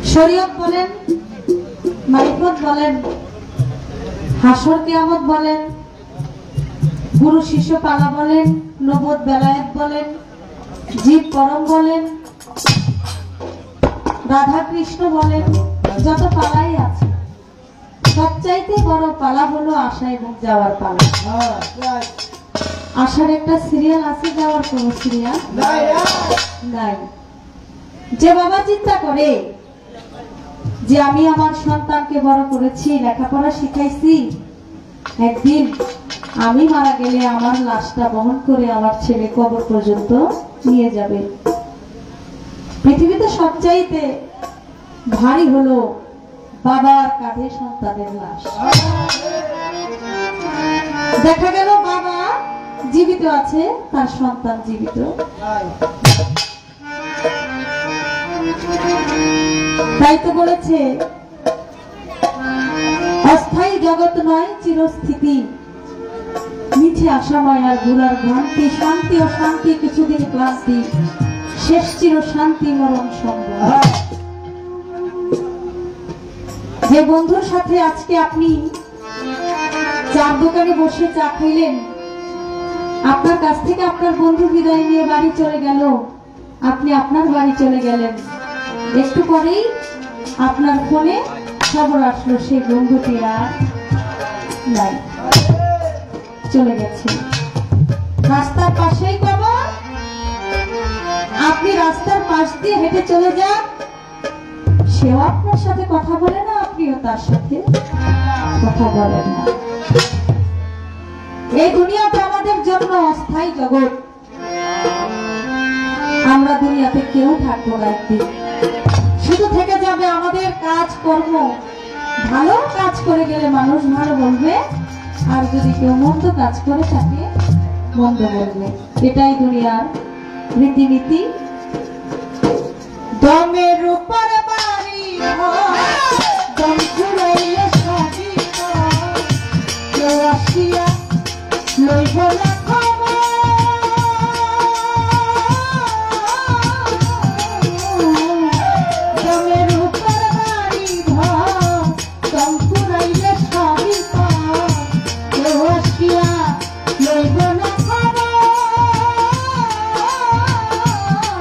শরীয়ত বলেন, মারিফত বলেন, হাসর কিয়ামত বলেন, গুরু শিষ্য পালা বলেন, নবুয়ত বেলায়েত বলেন, জীব পরম বলেন, রাধা কৃষ্ণ বলেন, যত পালাই আছে সবচাইতে বড় পালা হলো আশা এবং যাওয়ার পালা। আশার একটা সিরিয়াল আছে, যাওয়ার কোন সিরিয়াল নাই। যে বাবা চিন্তা করে যে আমি আমার সন্তানকে বড় করেছি, লেখাপড়া শিখাইছি, একদিন আমি মারা গেলে আমার লাশটা বহন করে আমার ছেলে কবর পর্যন্ত নিয়ে যাবে। পৃথিবীতে সবচাইতে ভারী হলো বাবার কাঁধে সন্তানের লাশ। দেখা গেল বাবা জীবিত আছে, তার সন্তান জীবিত। তাই তো বলেছে, অস্থায়ী জগৎ নয় চিরস্থিতি, মিছে আশাময় আর ভুলার ভ্রান্তি, শান্তি ও শান্তি কিছুদিন ক্লান্তি, শেষ চির শান্তি মরণ সম্ভব। যে বন্ধুর সাথে আজকে আপনি চার দোকানে বসে চা খাইলেন, আপনার কাছ থেকে আপনার বন্ধু বিদায় নিয়ে বাড়ি চলে গেল, আপনি আপনার বাড়ি চলে গেলেন, একটু পরেই আপনার ফোনে খবর আসলো সেই বন্ধুটি আর নাই, চলে গেছে। রাস্তার পাশেই কবর, আপনি রাস্তার পাশ দিয়ে হেঁটে চলে যান, সেও আপনার সাথে কথা বলে না, আপনিও তার সাথে কথা বলেন না। এই দুনিয়াতে আমাদের জন্য অস্থায়ী জগৎ, আমরা দুনিয়াতে কেউ থাকবো না, একদিন শুধু থেকে যাবে আমাদের কাজ কর্ম। ভালো কাজ করে গেলে মানুষ ভালো বলবে, আর যদি কেউ মন্দ কাজ করে থাকে মন্দ বলবে। এটাই দুনিয়ার রীতিনীতি। দমের উপর বাড়ি দম ফুরাইলে সাজি, কেউ আসিয়া লইব না খবর, দমের উপর বাড়ি দম ফুরাইলে সাজি, কেউ আসিয়া লইব না খবর।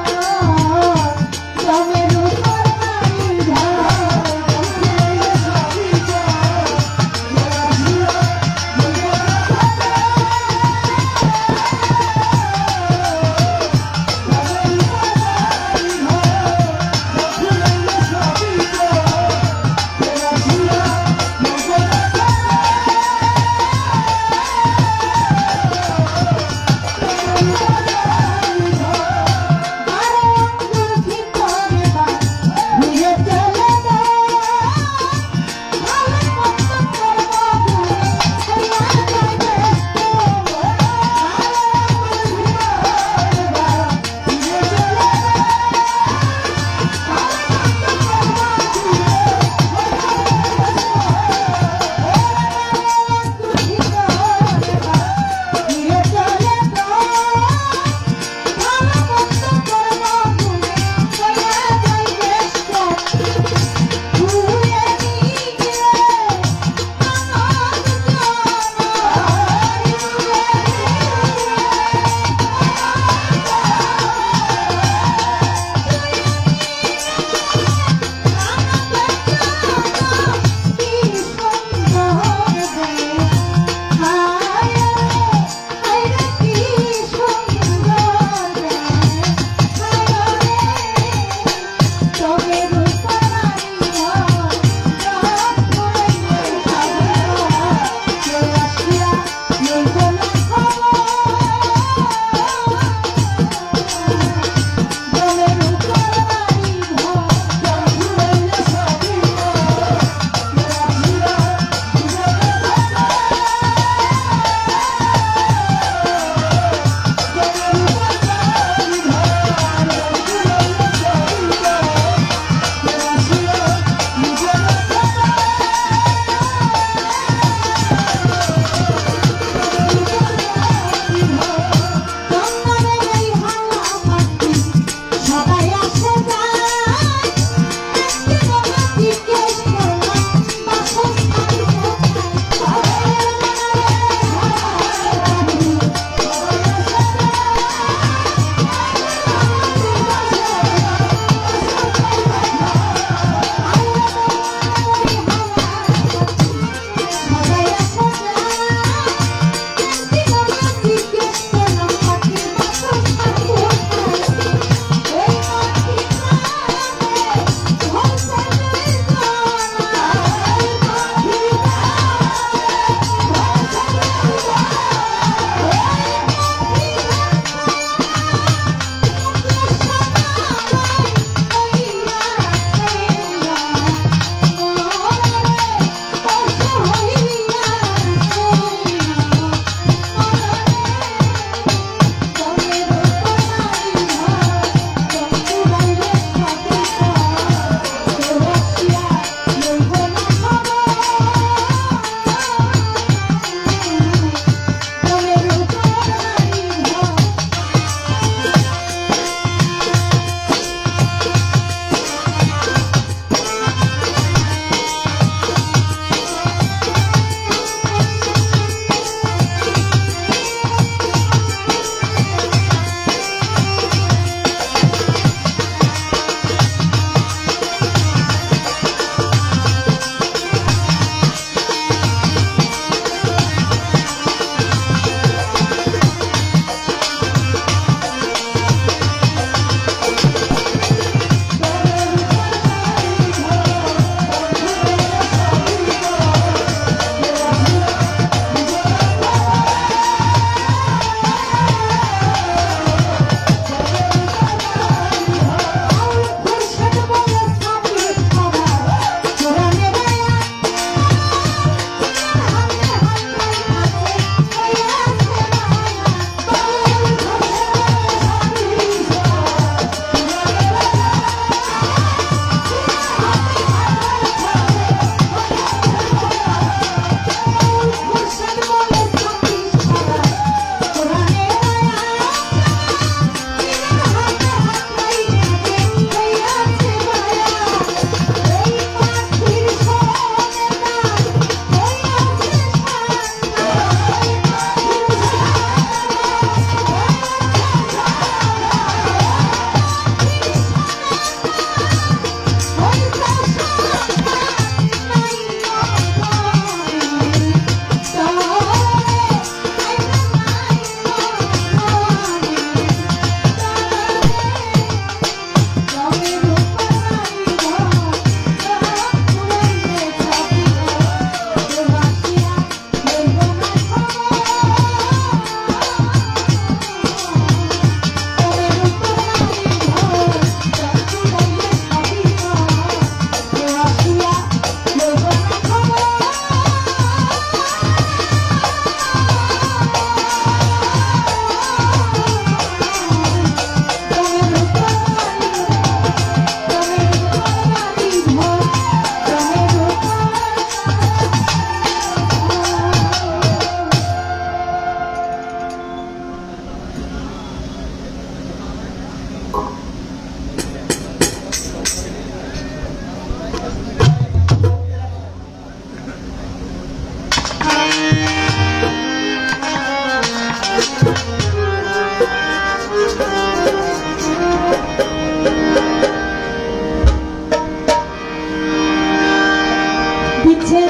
এসেছে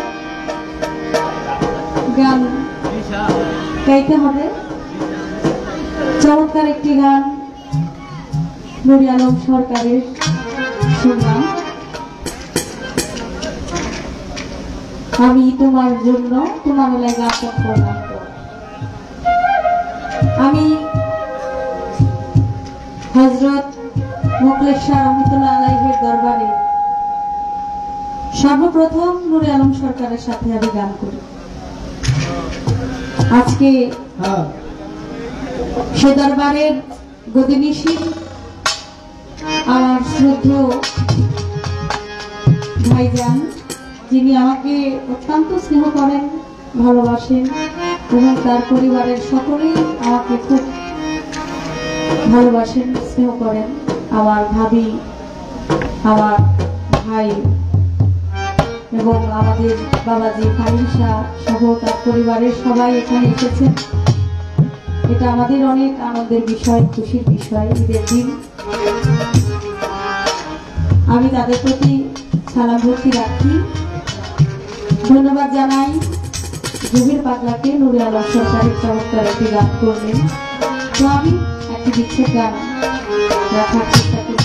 গান গাইতে হবে। চমৎকার একটি গান নুরি আলম সরকারের শুনলাম। আমি তোমার জন্য তোমার বেলায় গান করলাম। আমি হযরত মোখলেসা রহমাতুল্লাহ আলাইহির দরবারে সর্বপ্রথম নুরি আলম সরকারের সাথে আমি গান করি। আজকে সে দরবারের গদিনিশী আমার শ্রদ্ধেয় ভাইজান, যিনি আমাকে অত্যন্ত স্নেহ করেন, ভালোবাসেন এবং তার পরিবারের সকলেই আমাকে খুব ভালোবাসেন, স্নেহ করেন। আমার ভাবি, আমার ভাই এবং আমাদের বাবাজি ফারিসা সহ তার পরিবারের সবাই এখানে এসেছেন। এটা আমাদের অনেক আনন্দের বিষয়, খুশির বিষয়। ঈদের দিন আমি তাদের প্রতি সালাম ভক্তি রাখি, ধন্যবাদ জানাই। জুবির পাগলাকে নুরি আলম সরকারের চমৎকার একটি গান করলেন, তো আমি একটি বিচ্ছেদ গান রাখার চেষ্টা করি।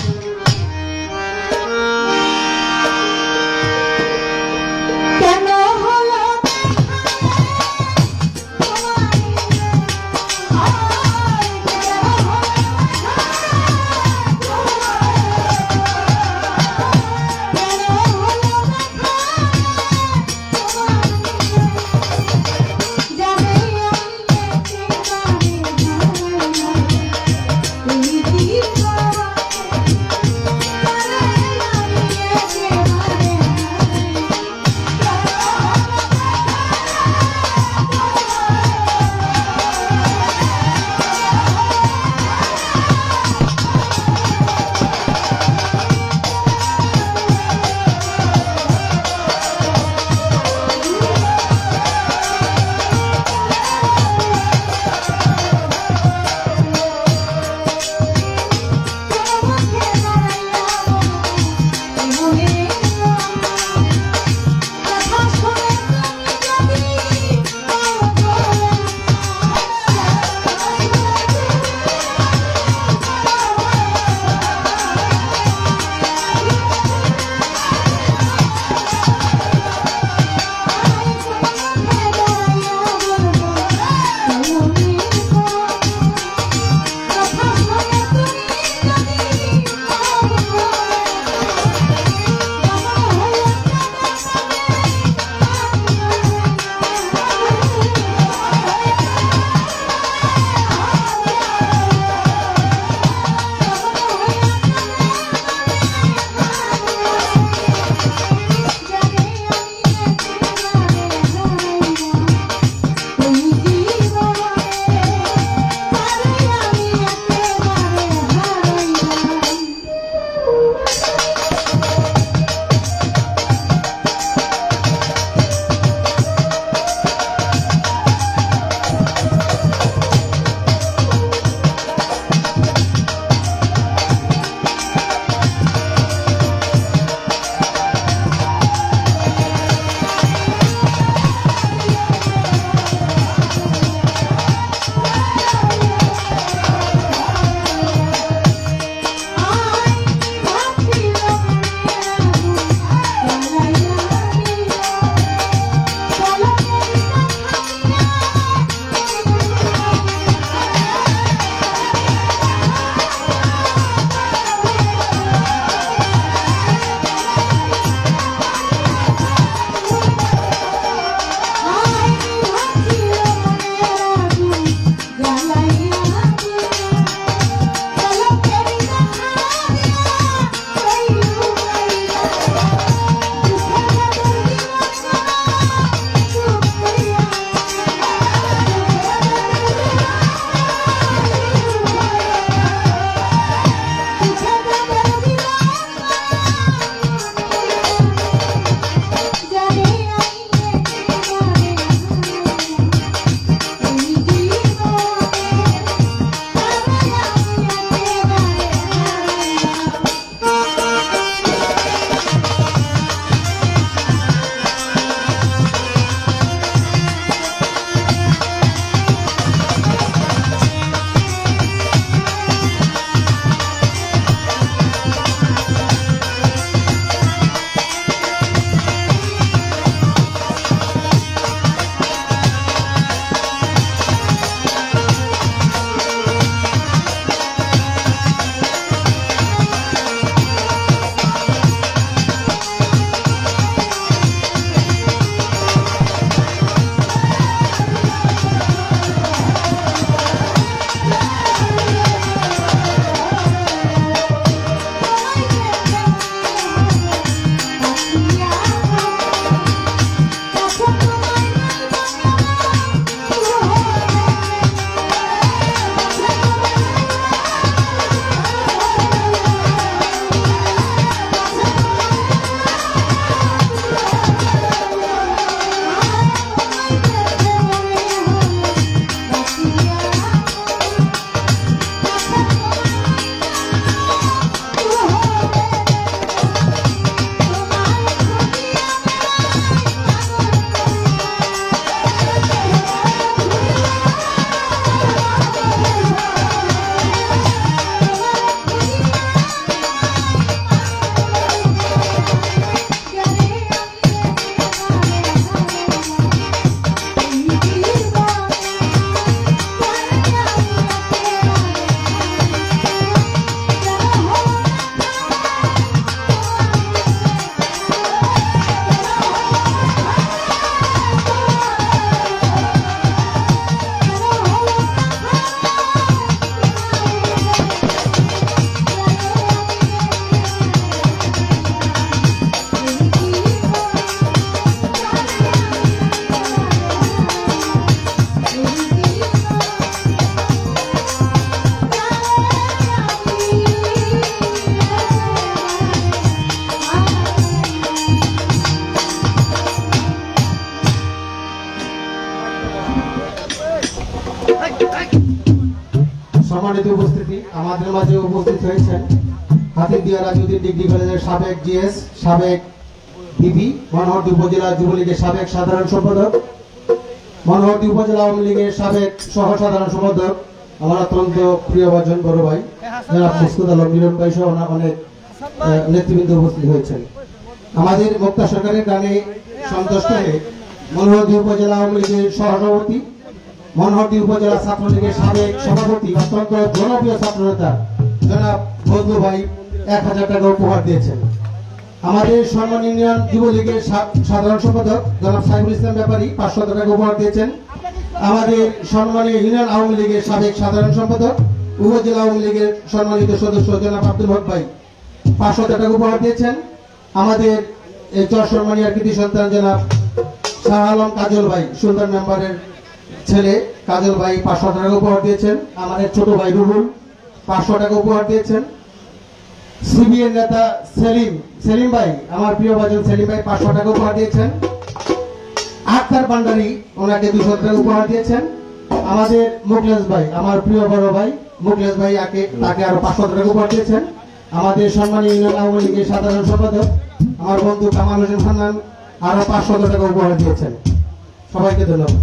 সম্মানিত উপস্থিতি, আমাদের মাঝে উপস্থিত হয়েছেন হাতিদিয়া রাজুদ্দিন ডিগ্রি কলেজের সাবেক জিএস, সাবেক বিপি, মনোহরদী উপজেলা যুবলীগের সাবেক সাধারণ সম্পাদক, মনোহরদী উপজেলা আওয়ামী লীগের সাবেক সহ সাধারণ সম্পাদক, আমার অত্যন্ত প্রিয় ভাজন বড় ভাই জনাব মুস্কুদ আলম মিলন ভাই সহ অনেক নেতৃবৃন্দ উপস্থিত হয়েছেন। আমাদের মুক্তা সরকারের গানে সন্তুষ্ট হয়ে মনোহরদী উপজেলা আওয়ামী লীগের সহসভাপতি, মনোহরদী উপজেলা ছাত্রলীগের সাবেক সভাপতি, অত্যন্ত জনপ্রিয় ছাত্রনেতা জনাব ফজলু ভাই 1000 টাকা উপহার দিয়েছেন। আমাদের সম্মান ইউনিয়ন যুবলীগের সাধারণ সম্পাদক জনাব সাইফুল ইসলাম ব্যাপারী 500 টাকা উপহার দিয়েছেন। আমাদের সম্মানীয় ইউনিয়ন আওয়ামী লীগের সাবেক সাধারণ সম্পাদক, উপজেলা আওয়ামী লীগের সম্মানিত সদস্য জনাব আব্দুল হক ভাই 500 টাকা উপহার দিয়েছেন। আমাদের এই চরসম্মানীয় কৃতি সন্তান জনাব শাহ আলম কাজল ভাই, সুলতান মেম্বারের ছেলে কাজল ভাই 500 টাকা উপহার দিয়েছেন। আমাদের ছোট ভাই রুহুল 500 টাকা উপহার দিয়েছেন। সিবিএন নেতা সেলিম ভাই, আমার প্রিয় ভাজন সেলিম ভাই 500 টাকা উপহার দিয়েছেন। আক্তার ভান্ডারী ওনাকে 200 টাকা উপহার দিয়েছেন। আমাদের মুকলেশ ভাই, আমার প্রিয় বড় ভাই মুকলেশ ভাই তাকে আরো 500 টাকা উপহার দিয়েছেন। আমাদের সম্মানীয় ইউনিয়ন আওয়ামী লীগের সাধারণ সম্পাদক আমার বন্ধু কামাল হোসেন হান্নান আরো 500 টাকা উপহার দিয়েছেন। সবাইকে ধন্যবাদ।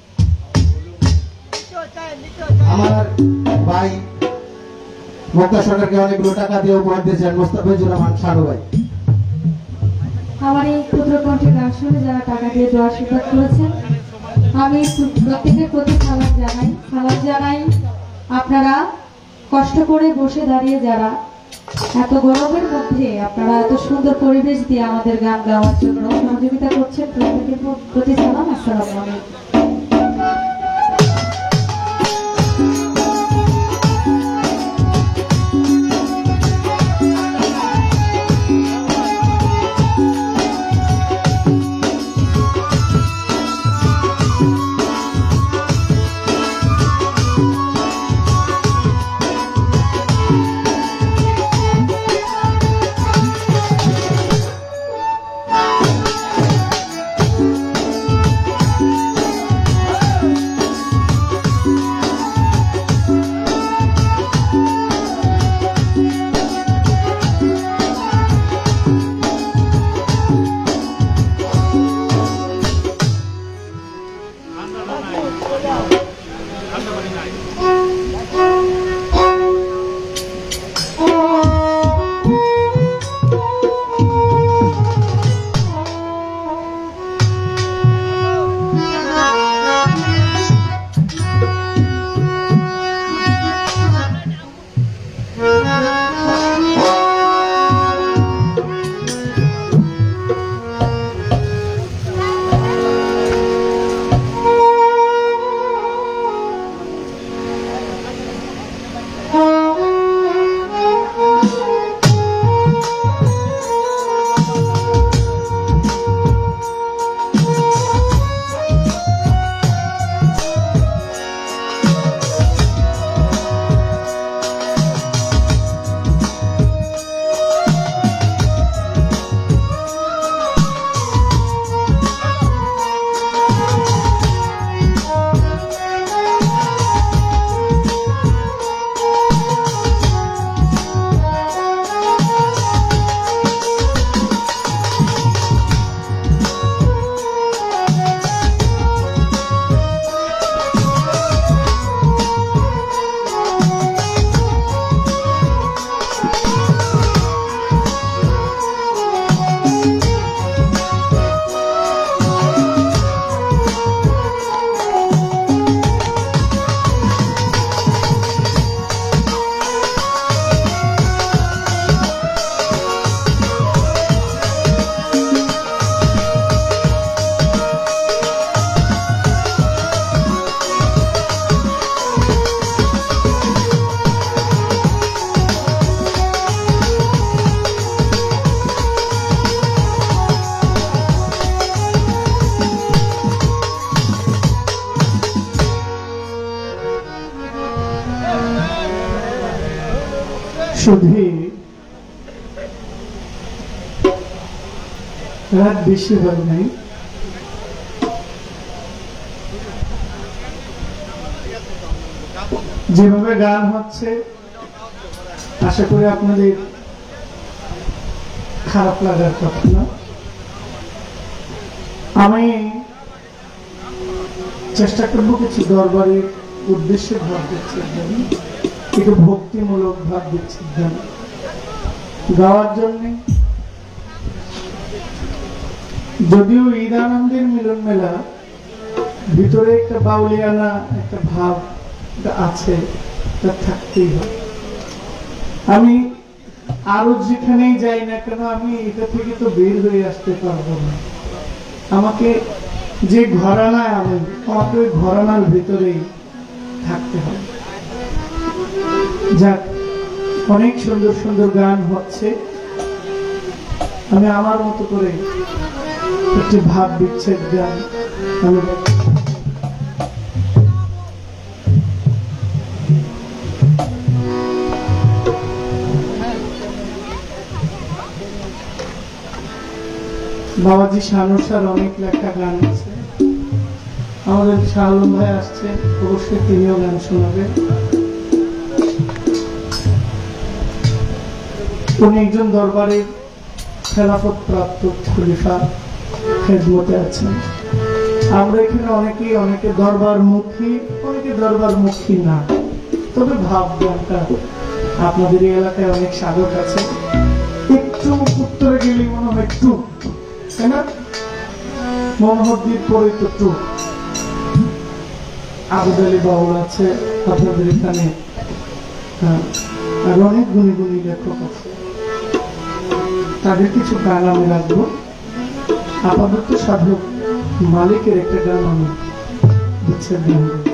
আমার ভাই মুক্তা সরকারকে অনেকগুলো টাকা দিয়ে উপহার দিয়েছেন মোস্তাফিজুর রহমান শানু ভাই। আমার এই ক্ষুদ্র কণ্ঠে গান শুনে যারা টাকা দিয়ে দেওয়ার আশীর্বাদ করেছেন, আমি প্রত্যেকের প্রতি সালাম জানাই। আপনারা কষ্ট করে বসে দাঁড়িয়ে যারা এত গরমের মধ্যে আপনারা এত সুন্দর পরিবেশ দিয়ে আমাদের গান গাওয়ার জন্য সহযোগিতা করছেন, প্রত্যেকের প্রতি সালাম। আসসালামু আলাইকুম। শুধু রাত বেশি হয় নাই, যেভাবে গান হচ্ছে আশা করি আপনাদের খারাপ লাগার কথা না। আমি চেষ্টা করবো কিছু দরবারের উদ্দেশ্যে ভাব বিচ্ছেদ দেন, একটু ভক্তিমূলক ভাব বিচ্ছেদ দেন গাওয়ার জন্য। যদিও ঈদ আনন্দের মিলন মেলা, ভিতরে একটা বাউলিয়ানা একটা ভাব আছে, তা থাকতেই হয়। আমি আরো যেখানেই যাই না কেন আমি এটা থেকে তো বের হয়ে আসতে পারবো না। আমাকে যে ঘরানায় আমাকে ওই ঘরানার ভিতরেই থাকতে হবে। যাক, অনেক সুন্দর সুন্দর গান হচ্ছে, আমি আমার মতো করে একটি ভাব বিচ্ছেদ গান আমি বাবাজি শানুসার অনেক লেখা গান আছে। আমাদের শাহলম ভাই আসছে, অবশ্যই তিনিও গান শোনাবেন। উনি একজন দরবারের খেলাফত প্রাপ্ত খলিফা খেদমতে আছেন। আমরা এখানে অনেকে দরবার মুখী, অনেকে দরবার মুখী না, তবে ভাব গানটা আপনাদের এই এলাকায় অনেক সাধক আছে। একটু উত্তরে গেলে মনে হয় একটু মনোহরদীর পরে তো টুক আবুদালি বাউল আছে আপনাদের এখানে, আর অনেক গুণী গুণী লেখক আছে, তাদের কিছু গান আমি রাখবো। আপাতত সাধক মালিকের একটা গান আমি বিচ্ছেদ গান বলছি।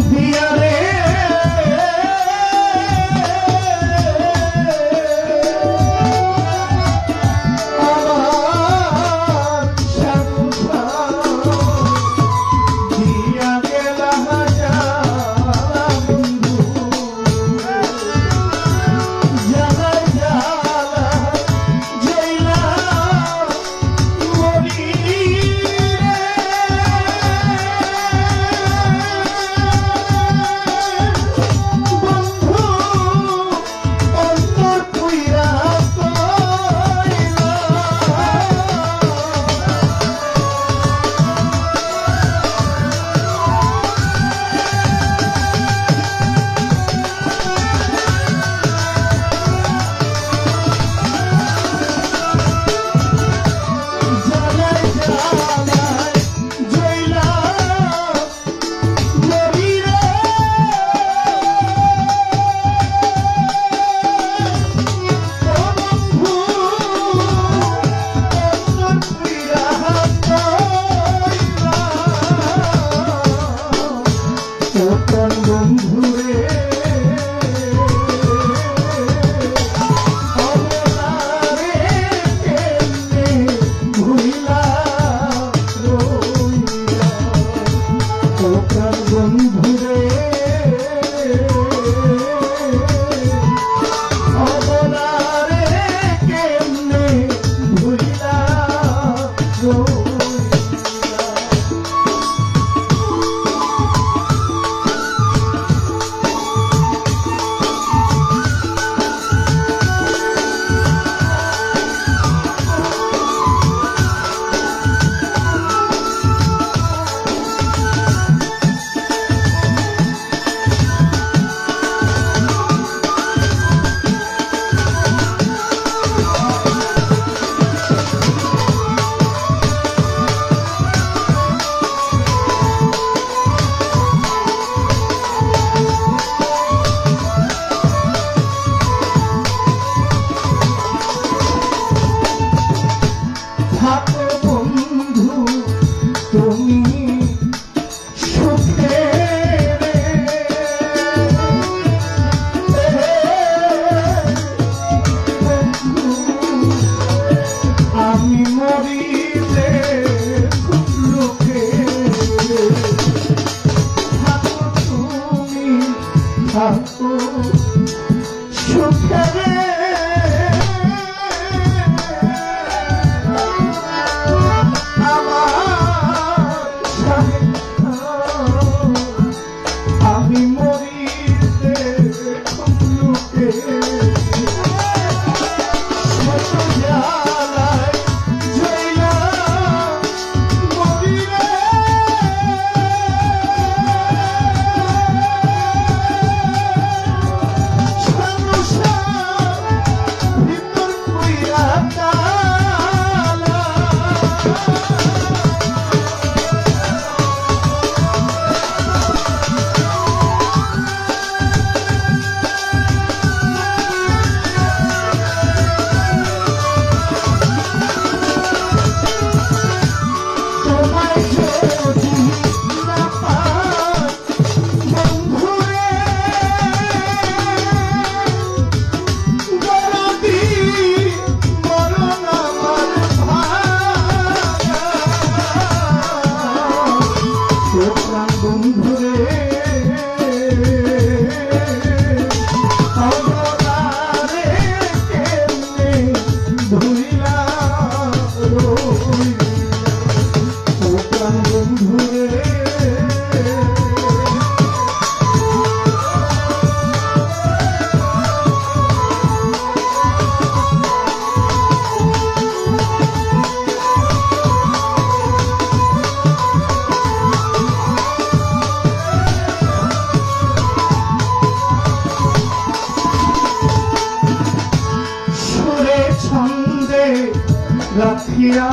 রাখিয়া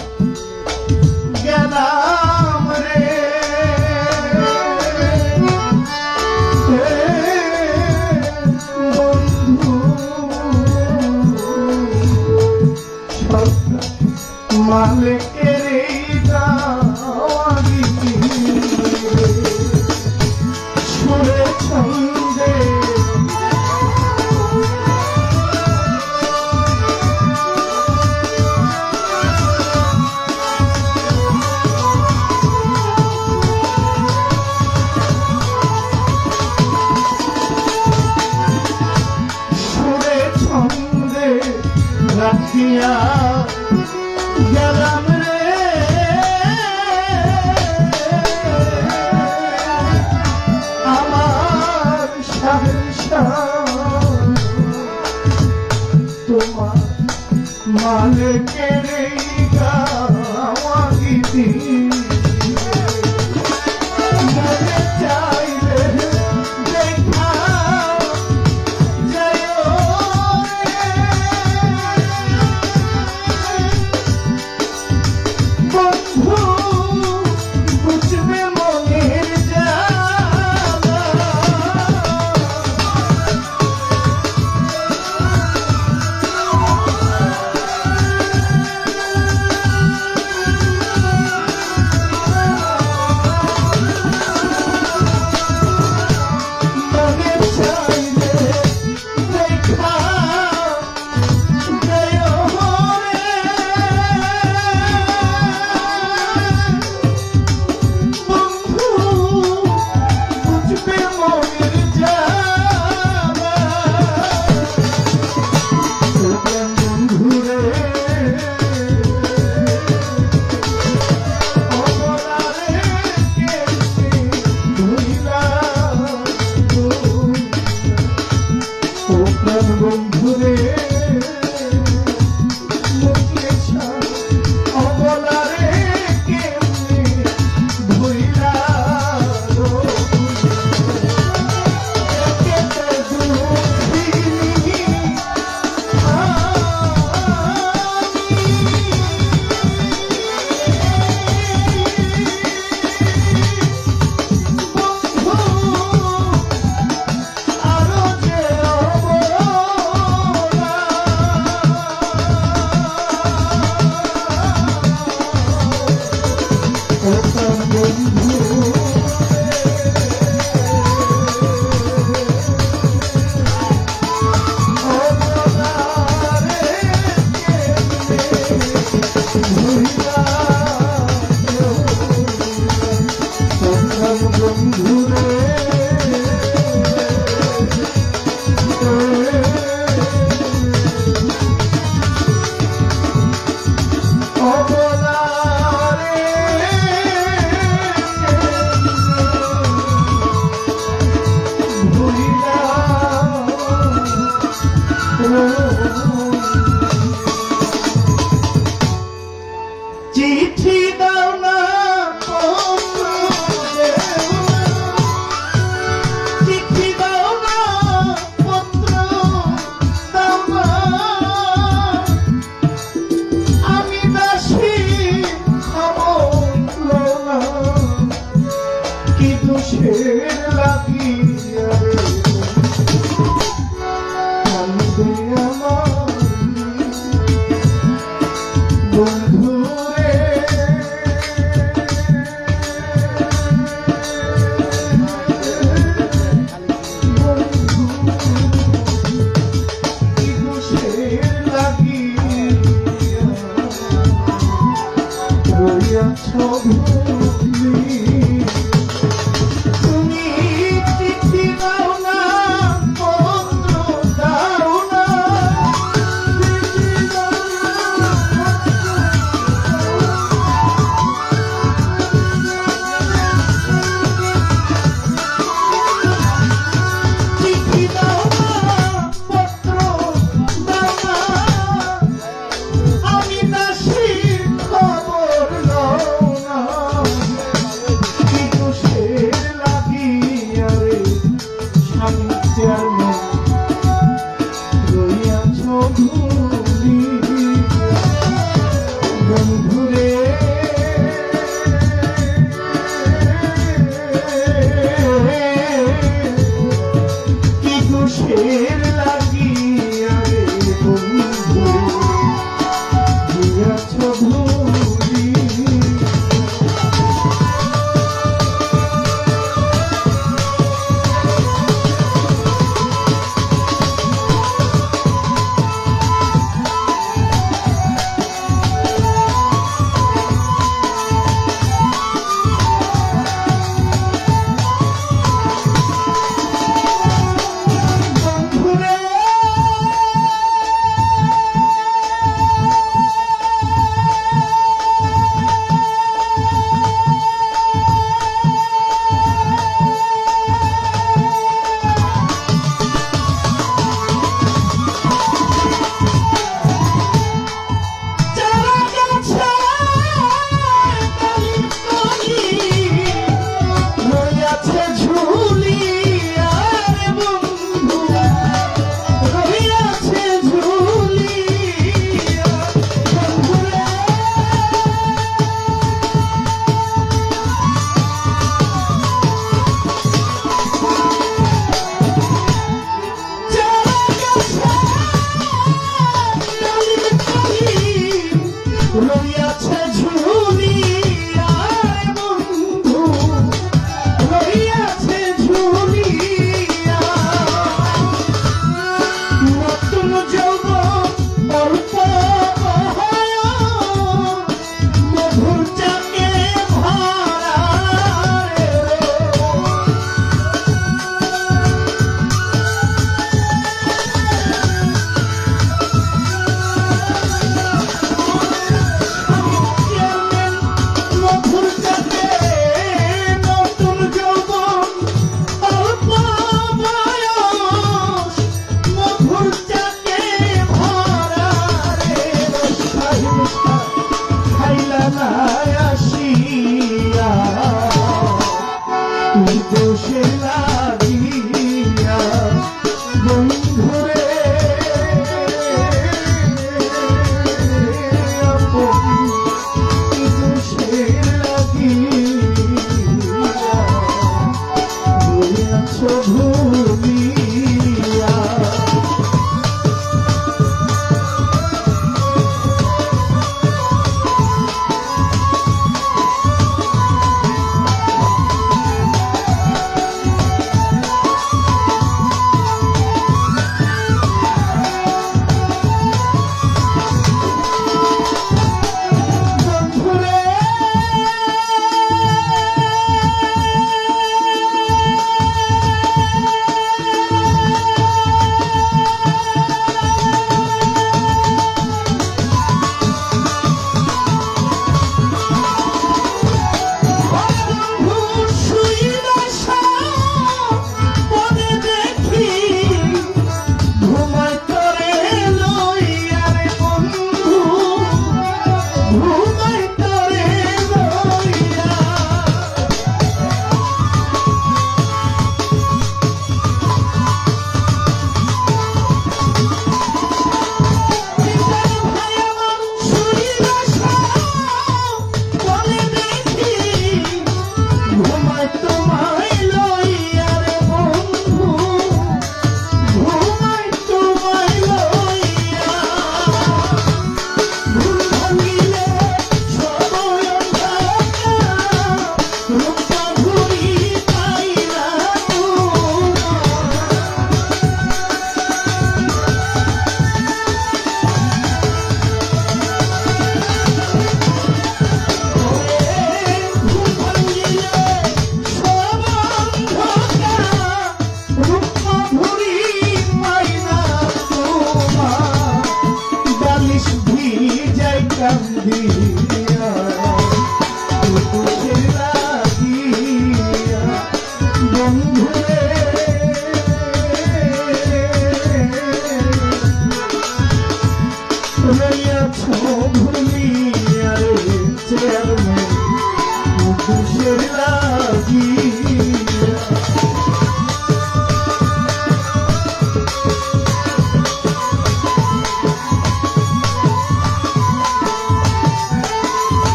গেলাম রে বন্ধু মালিকের এই দেখিয়া গেলাম রে আমার শাহের তোমার মালিকের গাওয়া গীতি মনে চাইলে দেখা যায় বন্ধু বুঝবে মনের জ্বালা বন্ধুরে মুখে অবলারে কেমনে ভুইলা চিঠি দাও না চিঠি দাও না পত্র দাও না আমি দাসী খবর না কি দোষের লাগিয়া রে কান্দে আমার বন্ধু তুমি চিঠি দাও না দোষে লাগিয়া বন্ধুরে দোষে লাগিয়া রইয়াছ ভুলিয়া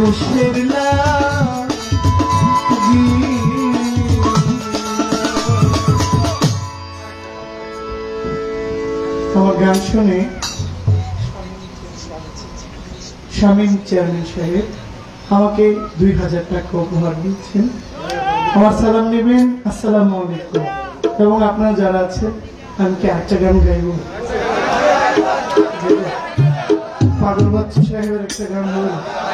কিসের লাগি আমার গান শুনে শামীম চেয়ারম্যান সাহেব আমাকে 2000 টাকা উপহার দিচ্ছেন। আমার সালাম নেবেন, আসসালামু আলাইকুম। এবং আপনারা যারা আছেন, আমি কি একটা গান গাইব? পাগল বাচ্চা সাহেবের একটা গান বলুন।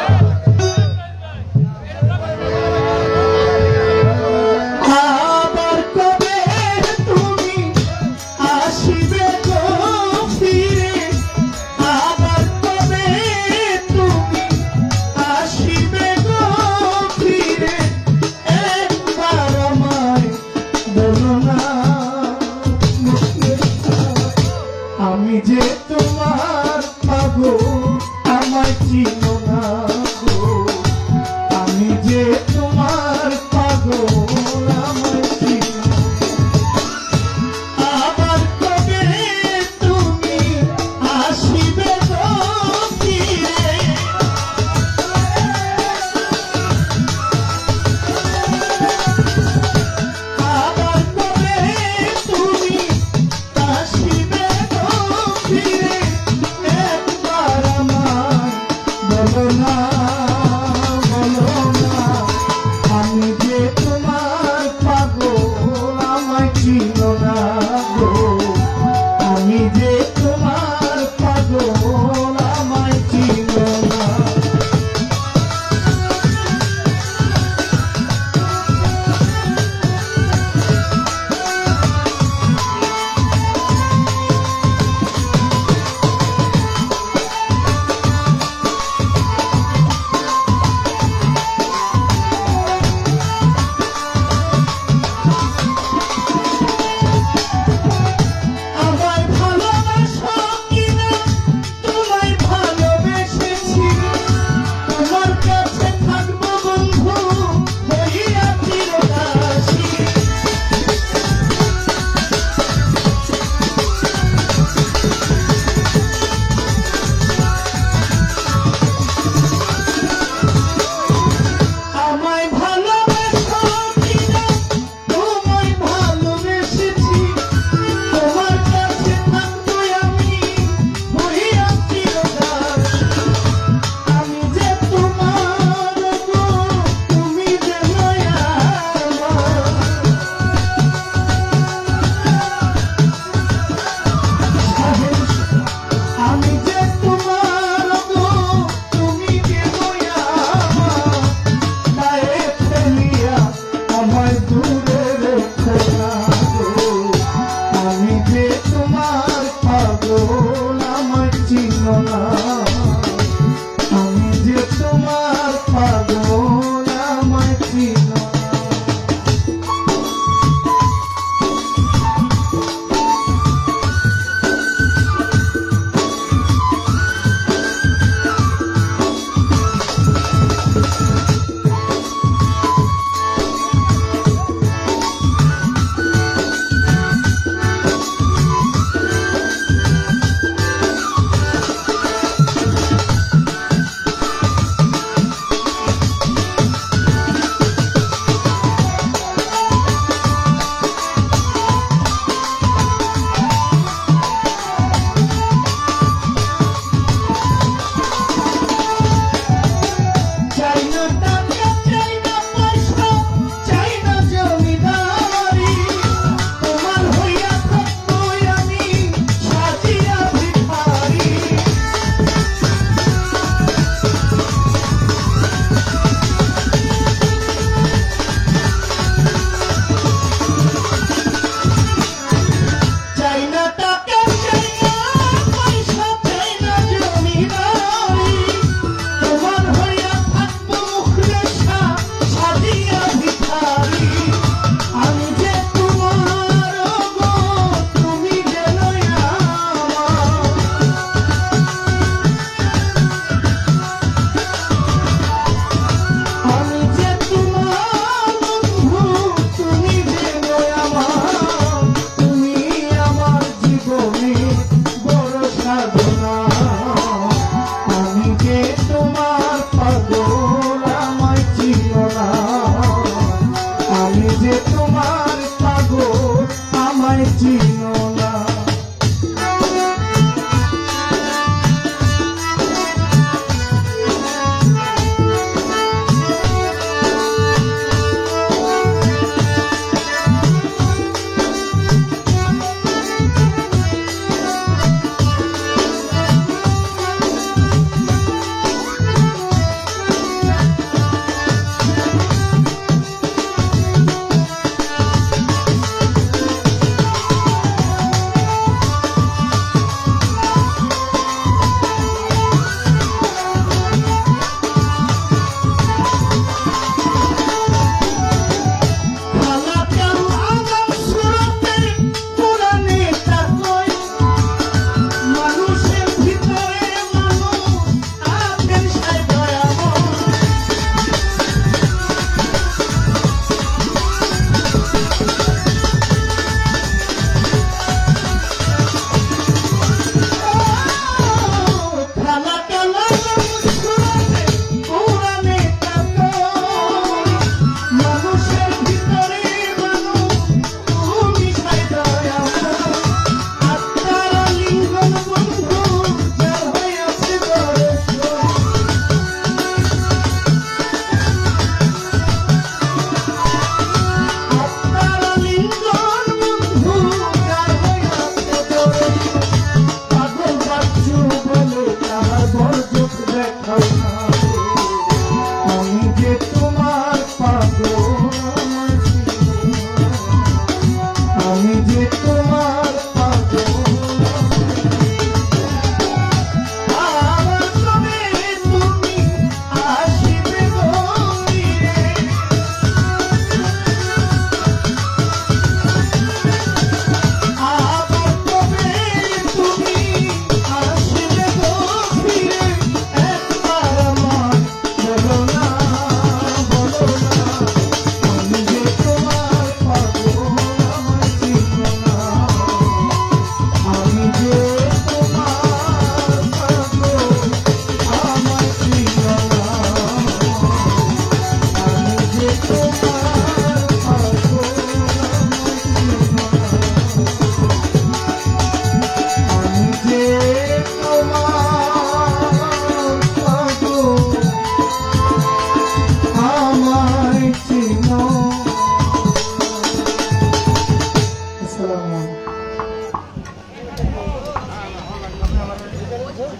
আবার কবে তুমি আসিবে গো ফিরে, আবার কবে তুমি আসিবে গো ফিরে, একবার আমায় বলো না। আমি যে তোমার পাগল, আমায় চিনো না গো। আমি যে তোমার পাগল, আমায় চিনো। আবার কবে তুমি আসিবে গো ফিরে, আবার কবে তুমি আসিবে গো ফিরে, একবার আমায় বলো না, বলো না। আমি যে তোমার পাগল, আমায় চিনো না গো। আমি যে তোমার পাগল, আমায় চিনো না। আমায় ভালোবাসো কিনা, তোমায় ভালোবেসেছি। তোমার কাছে থাকবো বন্ধু, হইয়া চিরদাসী। আমায় ভালোবাসো কিনা, তোমায় ভালোবেসেছি। তোমার কাছে থাকবো আমি, হইয়া চিরদাসী। আমি যে তোমার গো, তুমি যে নয়া আমার। আমি যে তোমার গো, তুমি যে নয়া আমার। গায়ে ফেলিয়া আমায় দূরে রেখো না গো। আমি যে তোমার পাগল, আমায় চিনো না। আমি যে তোমার পাগল, আমায় চিনো না। চাই না টাকা, চাই না পয়সা, চাই না জমিদারি। তোমার হইয়া থাকবো আমি, সাজিয়া ভিখারি। চাই না টাকা, চাই না পয়সা, চাই না জমিদারি। তোমার হইয়া থাকবো মুখলেশা, সাজিয়া ভিখারি। আমি যে তোমার গো, তুমি যে নয়া আমার। আমি যে তোমার বন্ধু, তুমি যে নয়া আমার। তুমি আমার জীবনে বড় সাধনা। আমি যে তোমার পাগল,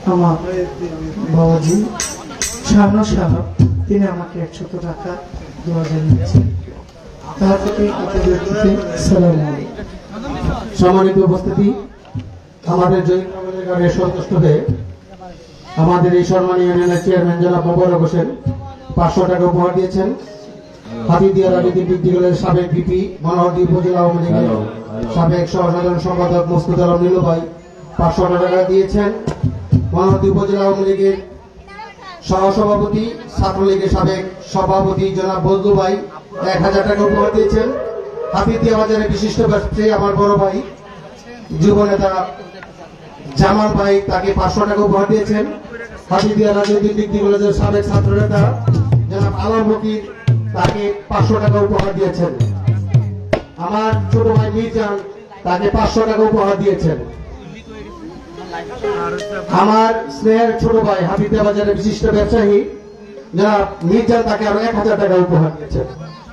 আমার বাবাজি শাহানু সাহেব, তিনি আমাকে 100 টাকা দেওয়া জানিয়েছেন। তার থেকে সালাম আলাইকুম। সম্মানিত উপস্থিতি, আমাদের জয়ী সন্তুষ্ট হয়ে আমাদের এই সম্মানীয় ইউনিয়নের চেয়ারম্যান জনাব মোবারক হোসেন 500 টাকা উপহার দিয়েছেন। হাতিদিয়া রাজনৈতিক দিকগুলোর সাবেক ভিপি, মনোহরদী উপজেলা আওয়ামী লীগের সাবেক সহসাধারণ সম্পাদক মুস্তাদ আলম নীলু ভাই 500 টাকা দিয়েছেন। মনোহরদী উপজেলা আওয়ামী লীগের সহসভাপতি, ছাত্রলীগের সাবেক সভাপতি জনাব বজলু ভাই 1000 টাকা উপহার দিয়েছেন। হাতিদিয়া বাজারের বিশিষ্ট ব্যবসায়ী আমার বড় ভাই যুব নেতা জামাল ভাই, তাকে 500 টাকা উপহার দিয়েছেন। হাতিদিয়া রাজনৈতিক দিকগুলোর সাবেক ছাত্র নেতা জনাব আলম ফকির, তাকে 500 টাকা উপহার দিয়েছেন। আমার ছোট ভাই মির্জান, তাকে 500 টাকা উপহার দিয়েছেন। আমার স্নেহের ছোট ভাই হাতিদিয়া বাজারের বিশিষ্ট ব্যবসায়ী জনাব মির্জান, তাকে আরো 1000 টাকা উপহার দিয়েছেন।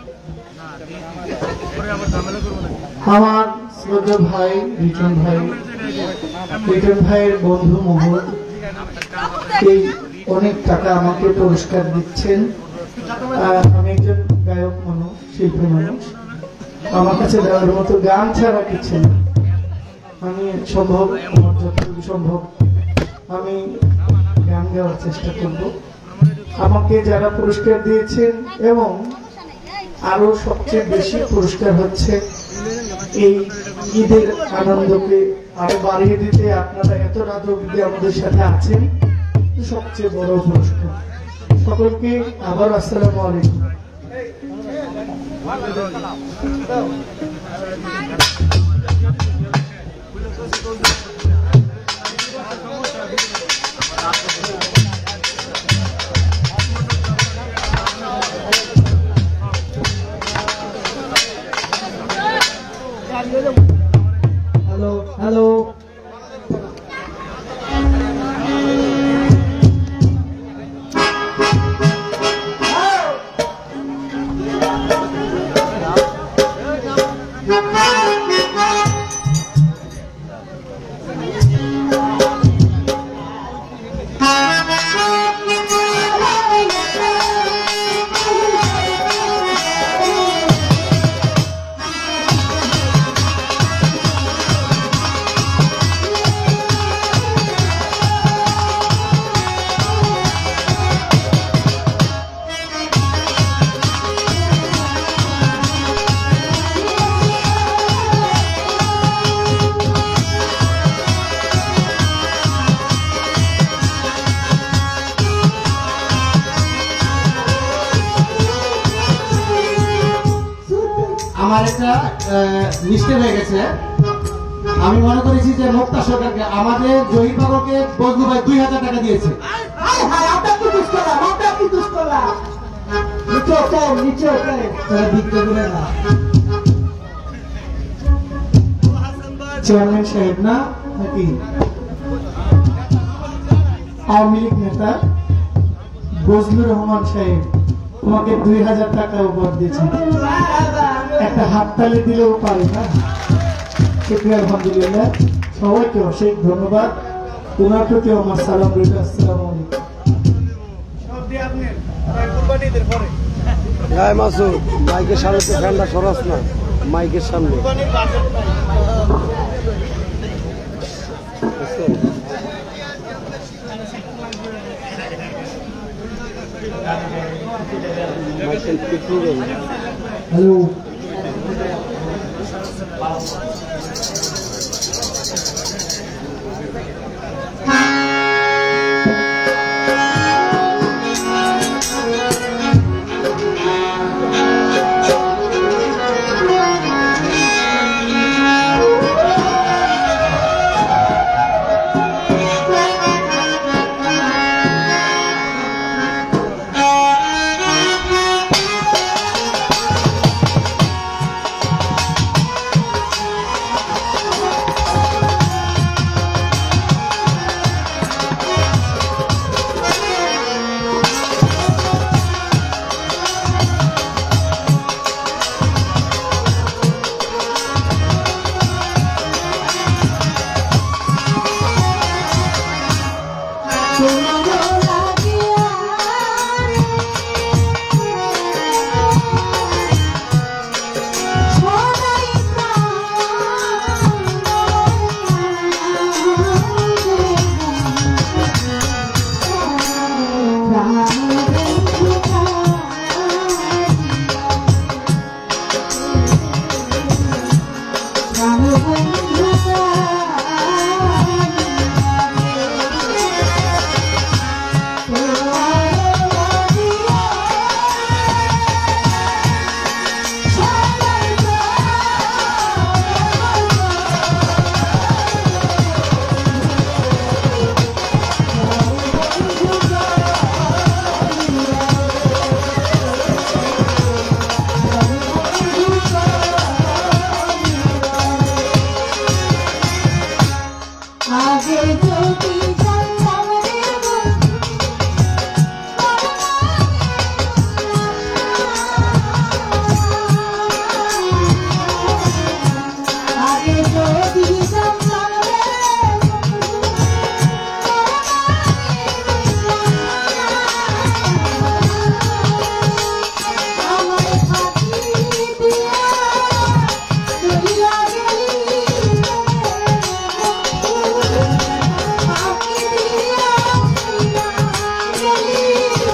আমার শ্রদ্ধা ভাই রিটন ভাইয়ের বন্ধু মোহন এই অনেক টাকা আমাকে পুরস্কার দিচ্ছেন। আমি একজন গায়ক মানুষ, শিল্পী মানুষ, আমার কাছে দেওয়ার মতো গান ছাড়া কিছু না। আমি সম্ভব, আমার যতটুকু সম্ভব আমি গান গাওয়ার চেষ্টা করব। আমাকে যারা পুরস্কার দিয়েছেন এবং আরো সবচেয়ে বেশি পুরস্কার হচ্ছে এই ঈদের আনন্দকে আরো বাড়িয়ে দিতে আপনারা এত রাত অবধি আমাদের সাথে আছেন, সবচেয়ে বড় পুরস্কার। সকলকে আবার আসসালামু আলাইকুম। হ্যালো হ্যালো, আমার একটা মিস্টেক হয়ে গেছে। আমি মনে করেছি যে মুক্তা সরকারকে, আমাদের জহির বাবুকে বজলু ভাই 2000 টাকা দিয়েছে। চেয়ারম্যান সাহেব না নাকি আওয়ামী লীগ নেতা বজলুর রহমান সাহেব তোমাকে 2000 টাকা উপহার দিয়েছেন। একটা হাততালি দিলেও পারে না। শুকরিয়া, আলহামদুলিল্লাহ। সবাইকে অশেষ ধন্যবাদ। তোমার প্রতি আমার সালাম রইল। আসসালামু আলাইকুম। মাসুদ, মাইকের সামনে তো ফ্যানটা সরাস না, মাইকের সামনে। হ্যালো, আগে যদি জানতাম রে আগে যদি জানতাম রে আমার ফাঁকি দিয়া চলিয়া গেলি ফাঁকি দিয়া চলিয়া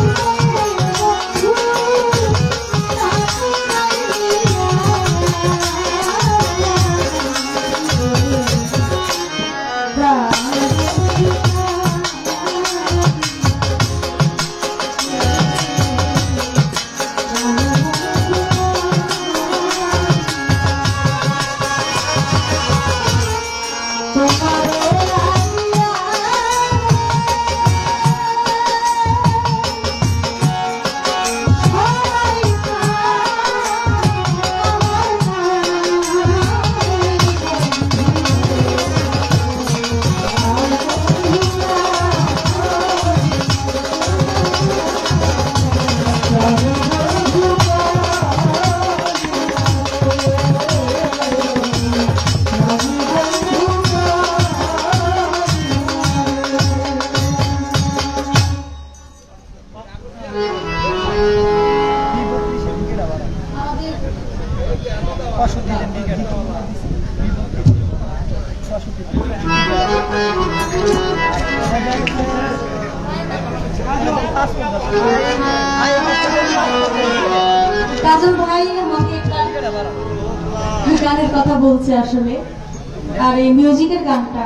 কাজল ভাই আমাকে একটা গানের কথা বলছে আসলে, আর এই মিউজিকের গানটা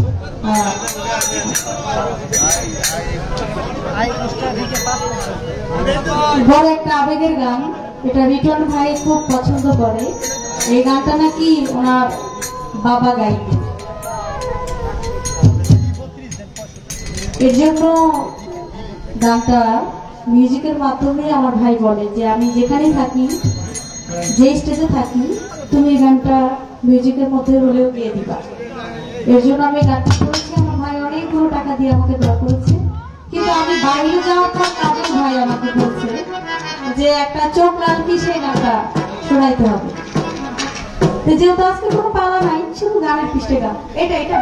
বড় একটা আবেগের গান। এটা রিটন ভাই খুব পছন্দ করে। এই গানটা নাকি ওনার বাবা গাইতেন, এর জন্য গানটা মিউজিকের মাধ্যমে আমার ভাই বলে যে আমি যেখানে থাকি, যে স্টেজে থাকি, তুমি এই গানটা মিউজিকের মধ্যে হলেও গিয়ে দিবা। এর জন্য আমি গানটা করেছি। আমার ভাই অনেকগুলো টাকা দিয়ে আমাকে দোয়া করেছে, কিন্তু আমি বাইরে যাওয়ার পর কাজল ভাই আমাকে বলছে যে একটা চোখ লালকি সেই গানটা শোনাইতে হবে। যেহেতু আজকে কোনো পালা নাই, শুধু গানের পৃষ্ঠে গান। এটা এটা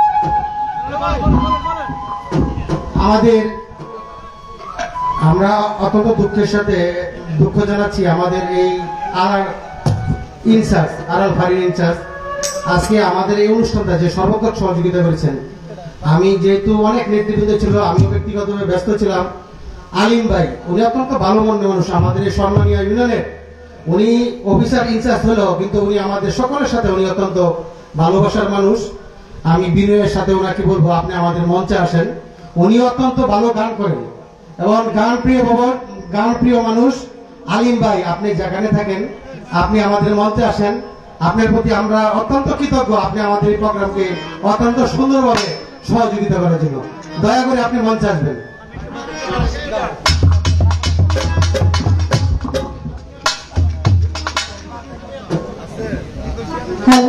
আমরা অত্যন্ত দুঃখের সাথে দুঃখ জানাচ্ছি আমাদের এই আড়াল ফাঁড়ির ইনচার্জ আজকে আমাদের এই অনুষ্ঠানটা যে সর্বক্ষণ সহযোগিতা করেছেন। আমি যেহেতু অনেক নেতৃবৃন্দ ছিল, আমিও ব্যক্তিগতভাবে ব্যস্ত ছিলাম। আলিম ভাই উনি অত্যন্ত ভালো মনের মানুষ, আমাদের এই সম্মানীয় ইউনিয়নের উনি অফিসার ইনচার্জ হলেও কিন্তু উনি আমাদের সকলের সাথে উনি অত্যন্ত ভালোবাসার মানুষ। আমি বিনয়ের সাথে ওনাকে বলবো আপনি আমাদের মঞ্চে আসেন। উনি অত্যন্ত ভালো গান করেন এবং গান প্রিয় মানুষ। আলিম ভাই আপনি যেখানে থাকেন আপনি আমাদের মঞ্চে আসেন। আপনার প্রতি আমরা অত্যন্ত কৃতজ্ঞ, আপনি আমাদের এই প্রোগ্রামকে অত্যন্ত সুন্দরভাবে সহযোগিতা করার জন্য। দয়া করে আপনি মঞ্চে আসবেন। হ্যালো,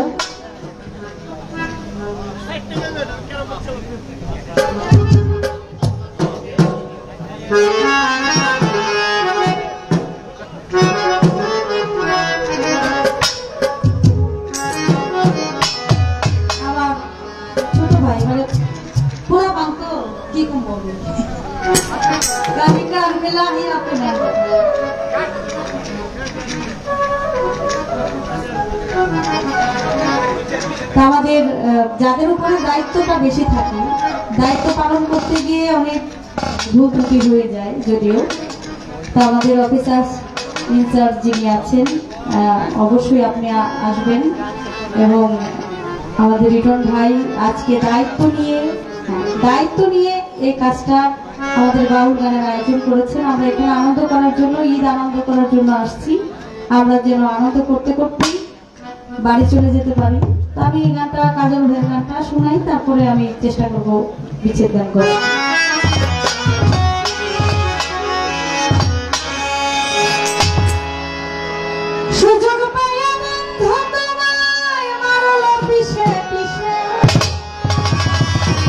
আমাদের যাদের উপরে দায়িত্বটা বেশি থাকে, দায়িত্ব পালন করতে গিয়ে অনেক ভুল ত্রুটি হয়ে যায় যদিও। তো আমাদের অফিসার ইনচার্জ যিনি আছেন অবশ্যই আপনি আসবেন এবং আমাদের রিটন ভাই আজকে দায়িত্ব নিয়ে এই কাজটা আমাদের বাউল গানের আয়োজন করেছেন। আমরা এখানে আনন্দ করার জন্য, ঈদ আনন্দ করার জন্য আসছি। আমরা যেন আনন্দ করতে করতে বাড়ি চলে যেতে পারি। তো আমি এই গানটা, কাজল ভাইয়ের গানটা শোনাই, তারপরে আমি চেষ্টা করব বিচ্ছেদ গান করার। সুযোগ পাইয়া বন্ধু তোমায় মারলো পিছে পিছে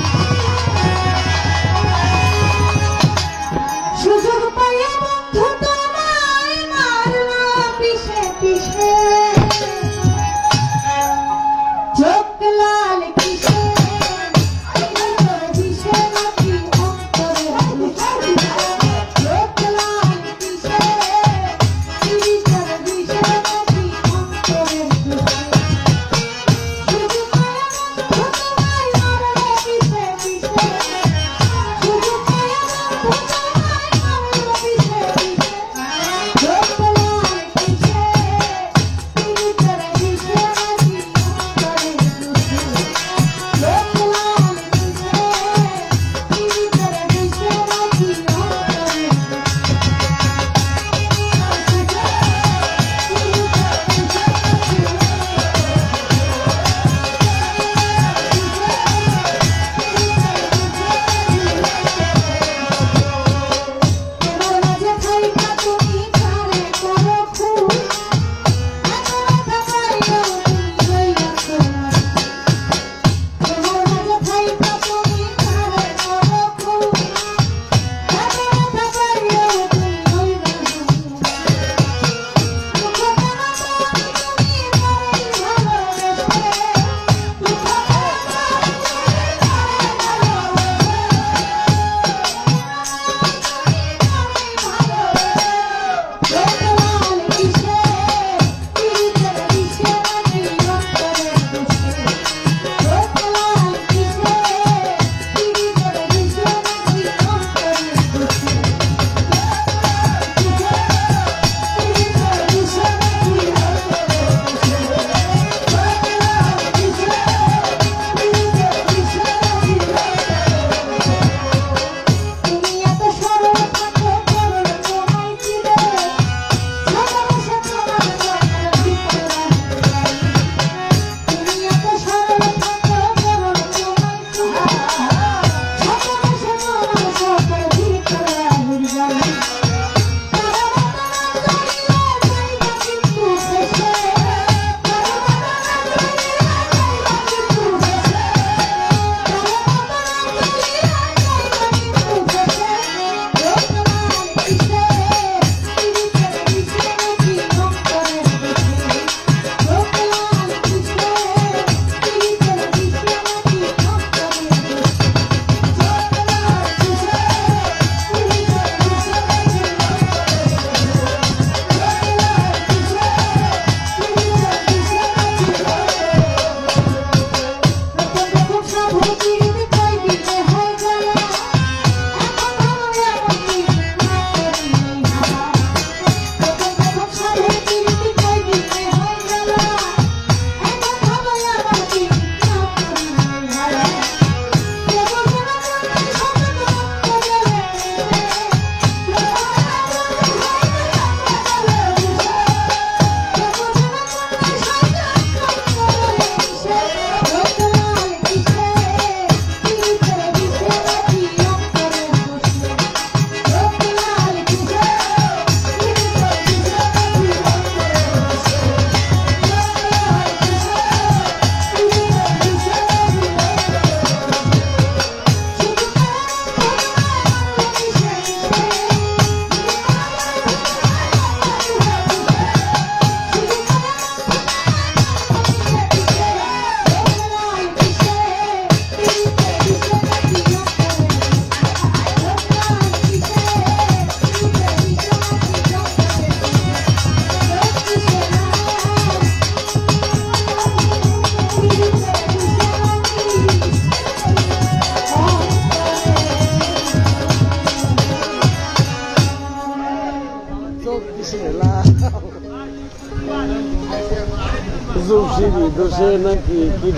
দোষে নাকি কি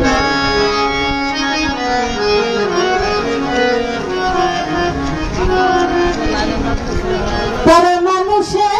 পরে মানুষের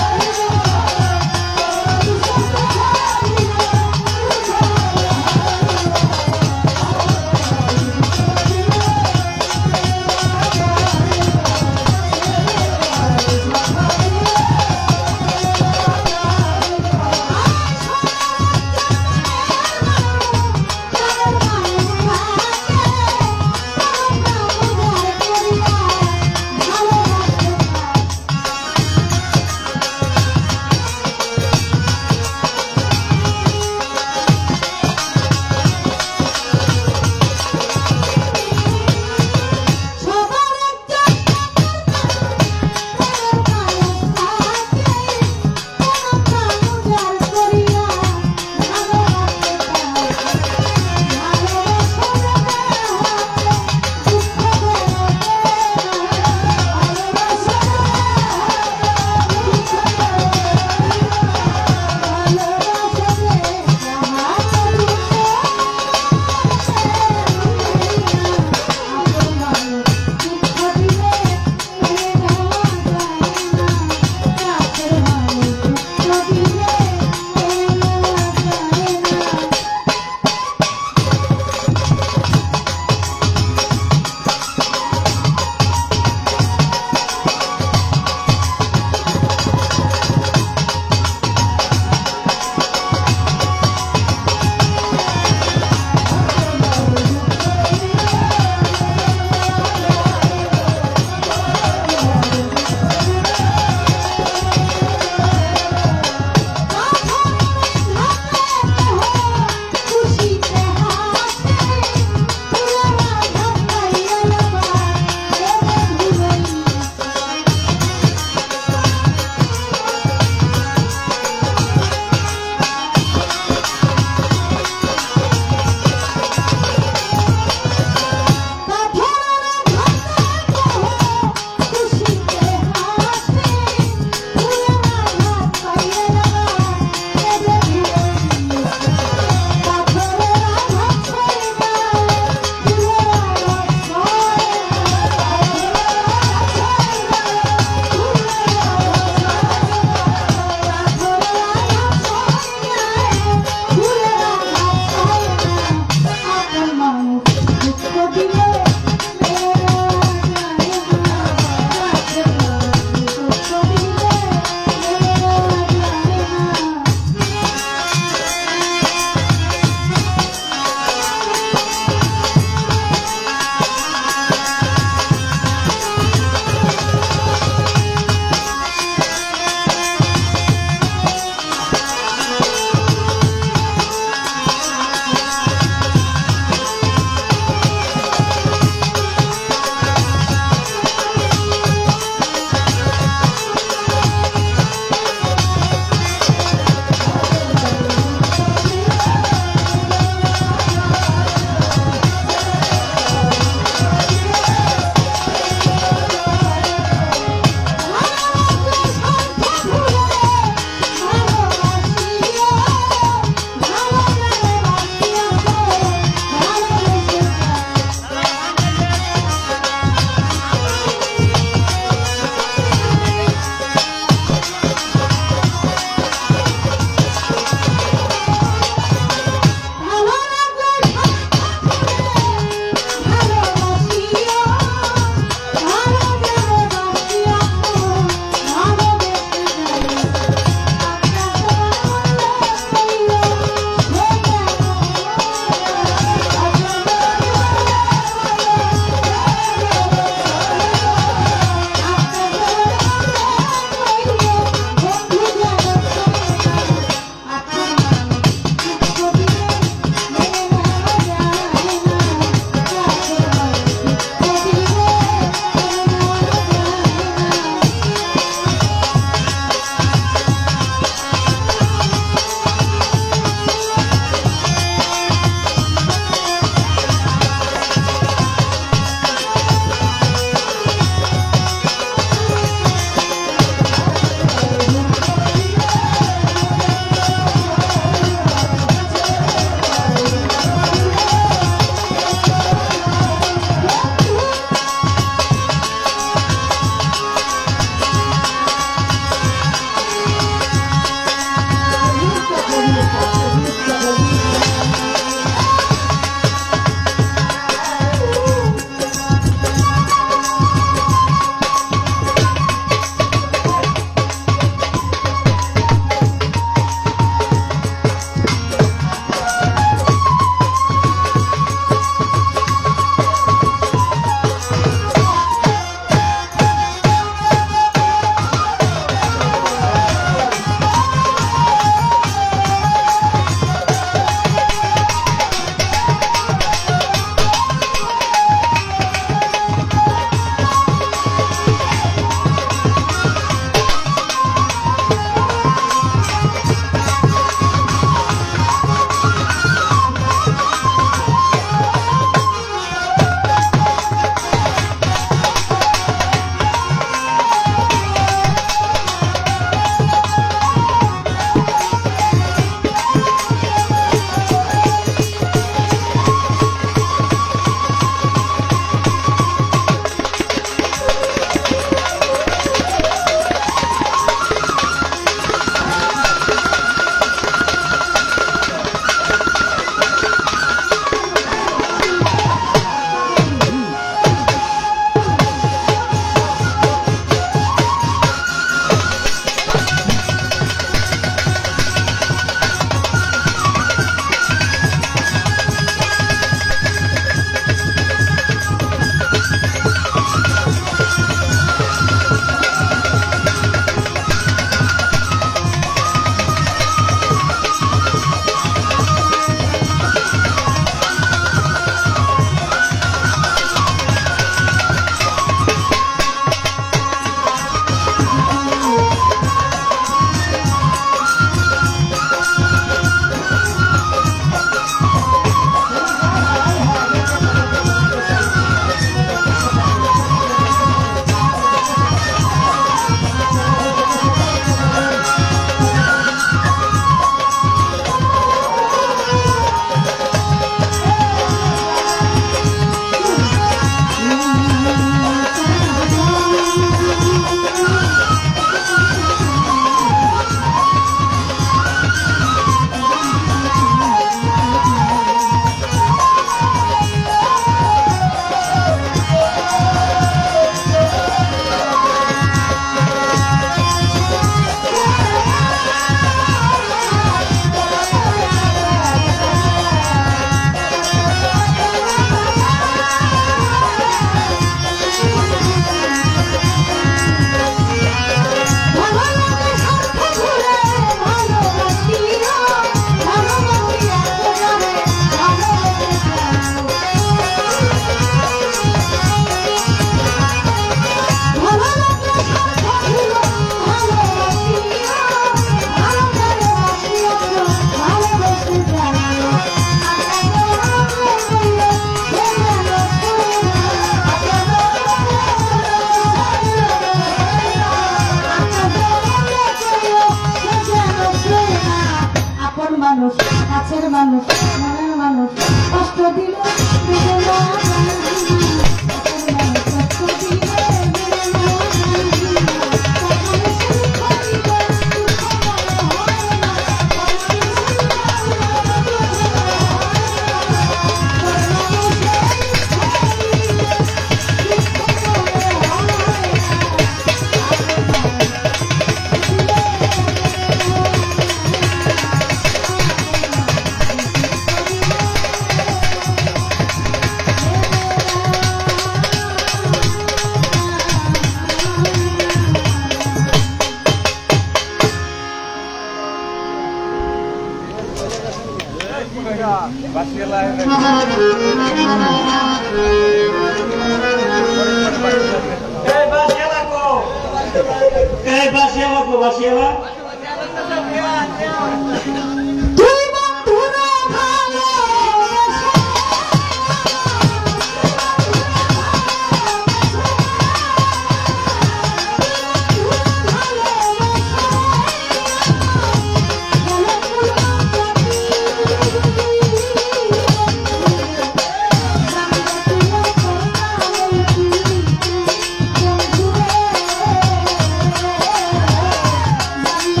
Thank you.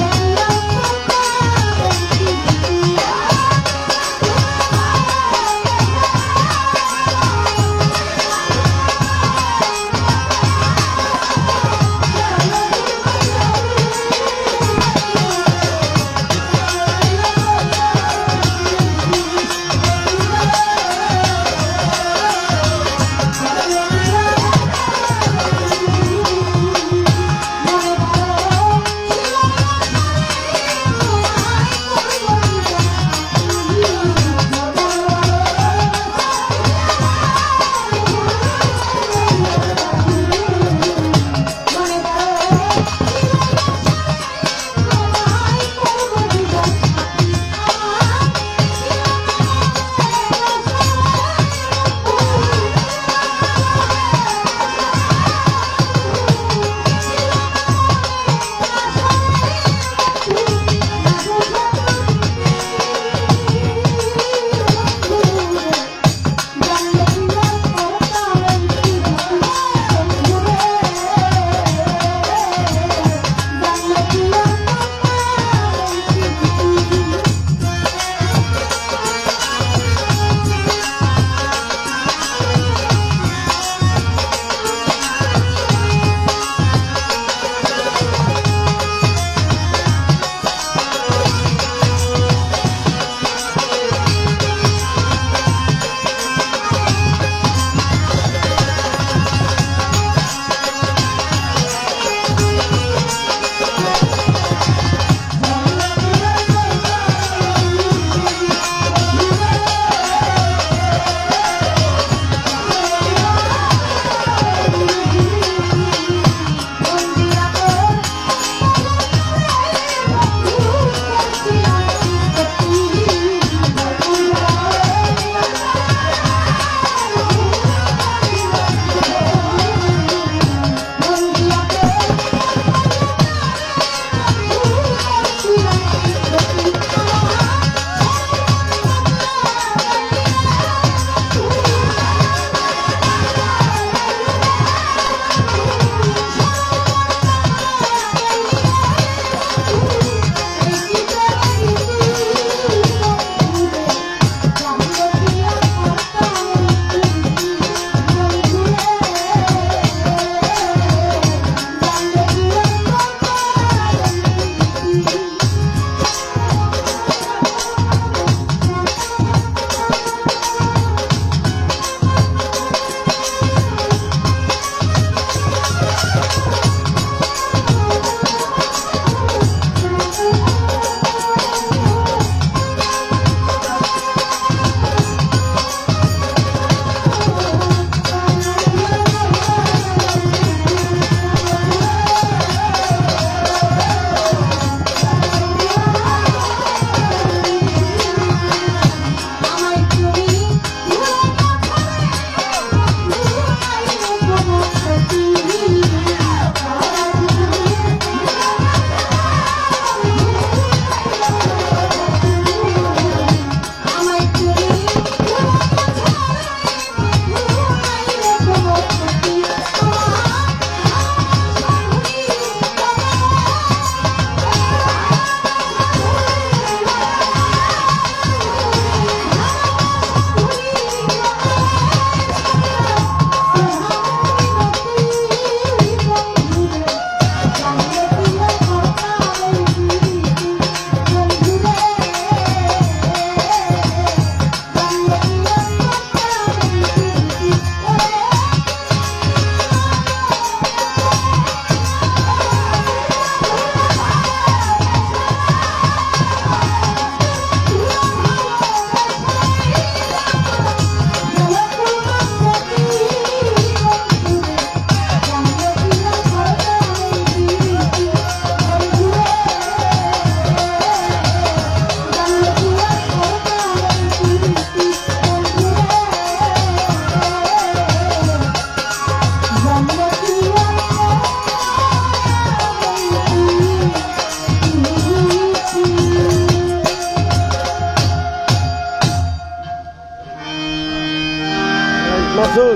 মাসুদ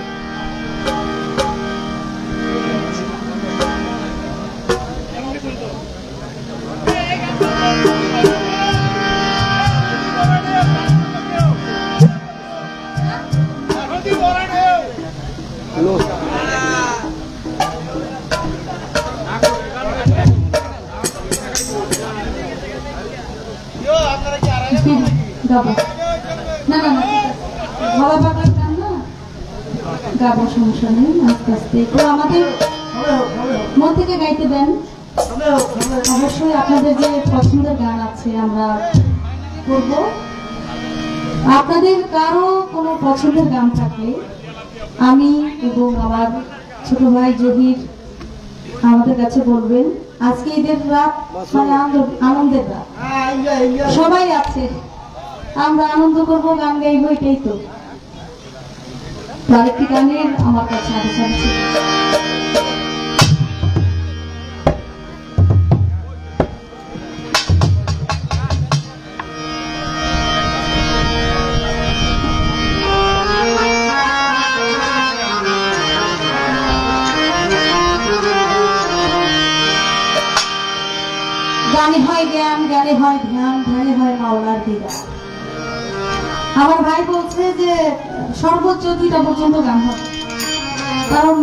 হ্যালো গাবো না না না ভালো পাগলার গান না গাবো, সমস্যা নেই। আস্তে আস্তে তো আমাদের মন থেকে গাইতে দেন। অবশ্যই আপনাদের যে পছন্দের গান আছে আমরা করব। আপনাদের কারো কোনো পছন্দের গান থাকলে আমি এবং আমার ছোট ভাই জহির আমাদের কাছে বলবেন। আজকে ঈদের রাত মানে আনন্দের রাত, সবাই আছে, আমরা আনন্দ করবো, গান গাইবো, এটাই তো। আরেকটি গানের আমার কাছে আদেশ আছে। গানে হয় জ্ঞান, গানে হয় ধ্যান, ধ্যানে হয় মাওলার দিদার। আমার ভাই বলছে যে সর্বোচ্চ 2টা পর্যন্ত গান হবে, কারণ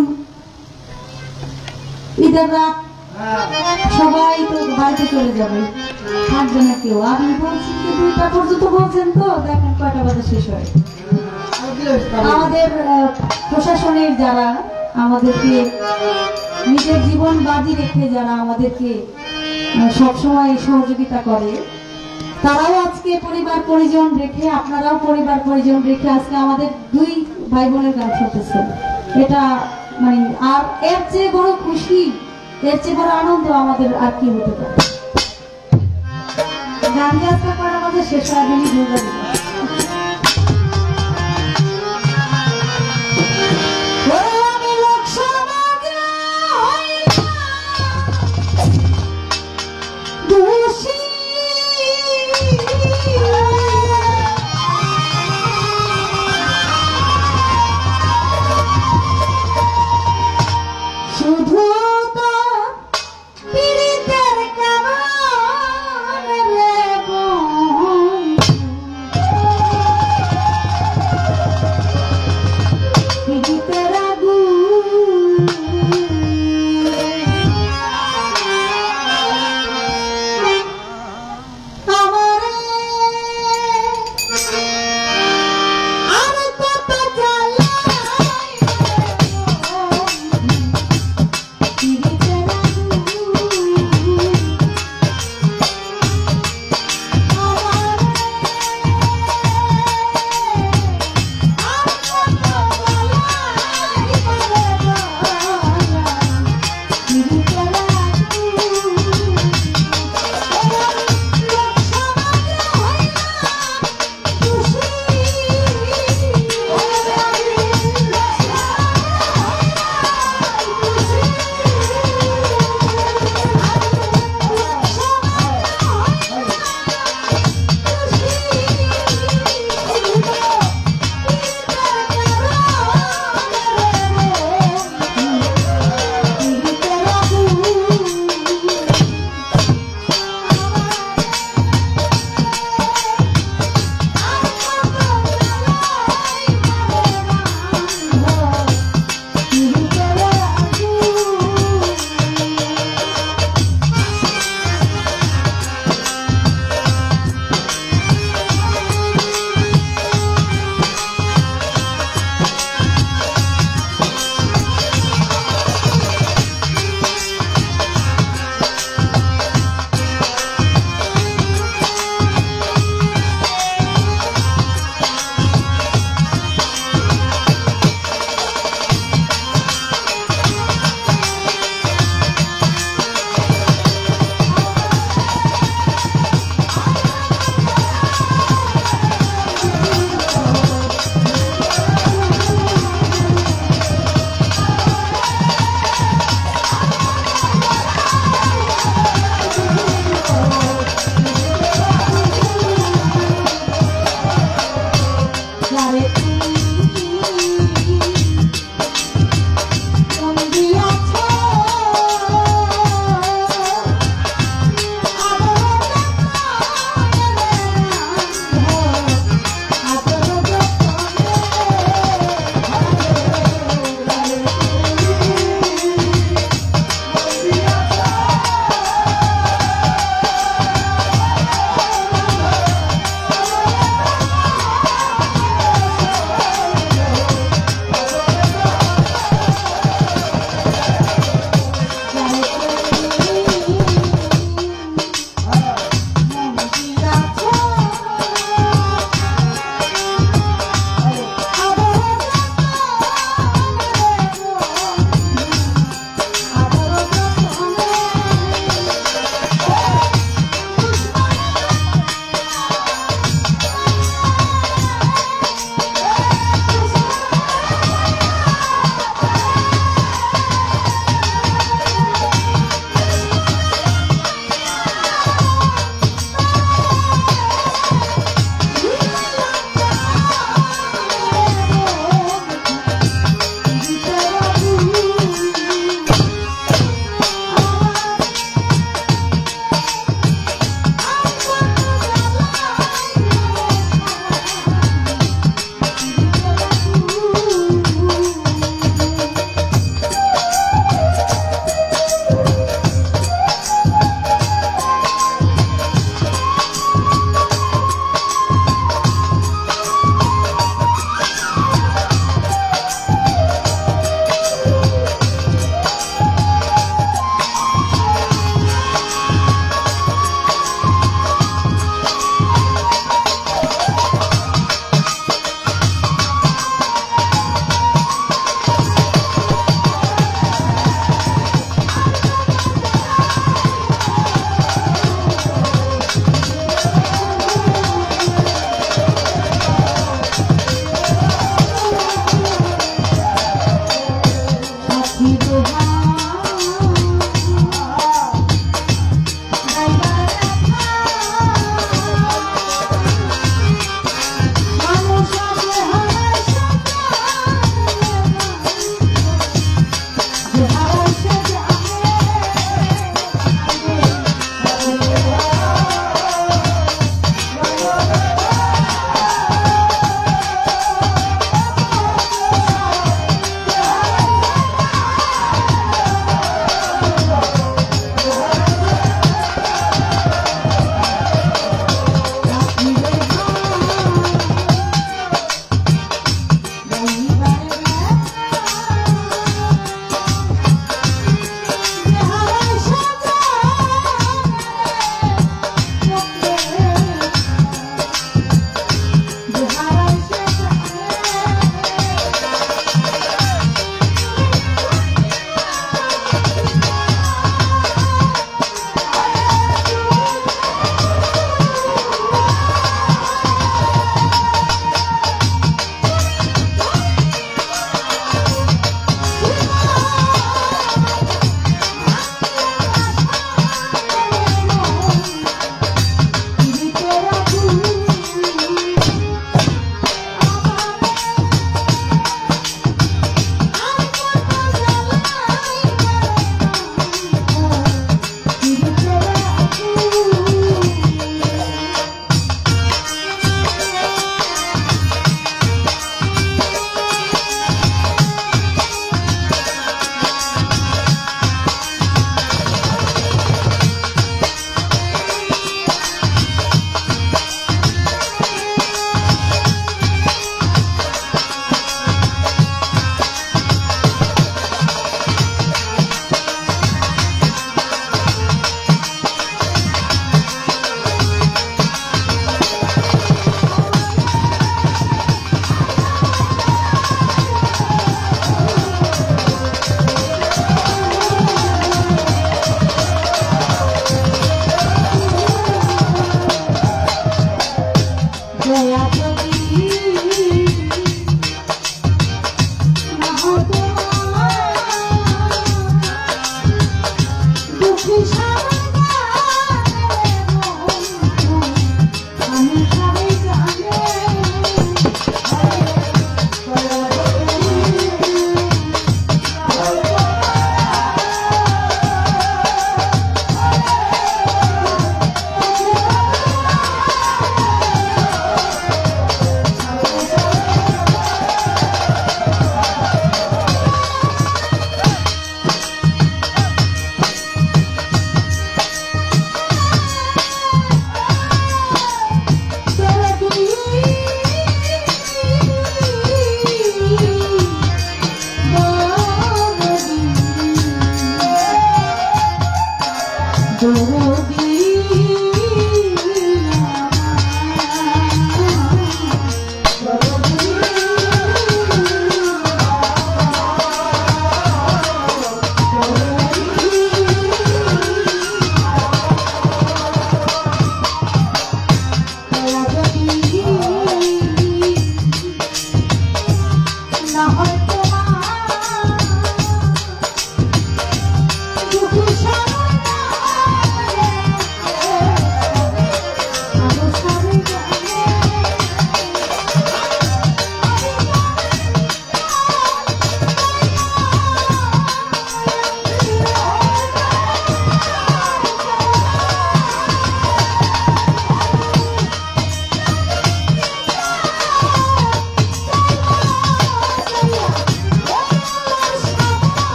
ঈদের রাত সবাই তো বাড়িতে চলে যাবে, থাকবে না কেউ। আমি বলছি যে 2টা পর্যন্ত বলছেন তো, দেখেন কয়টা বাজে শেষ হয়। আমাদের প্রশাসনের যারা আমাদেরকে নিজের জীবন বাজি রেখে যারা আমাদেরকে সবসময় সহযোগিতা করে, তারাও আজকে পরিবার পরিজন রেখে, আপনারাও পরিবার পরিজন রেখে আজকে আমাদের 2 ভাই বোনের গান শুনতেছে। এটা মানে আর এর চেয়ে বড় খুশি, এর চেয়ে বড় আনন্দ আমাদের আর কি হতে পারে। গান যাত্রা করা আমাদের শেষ হয় দিনই ভেবে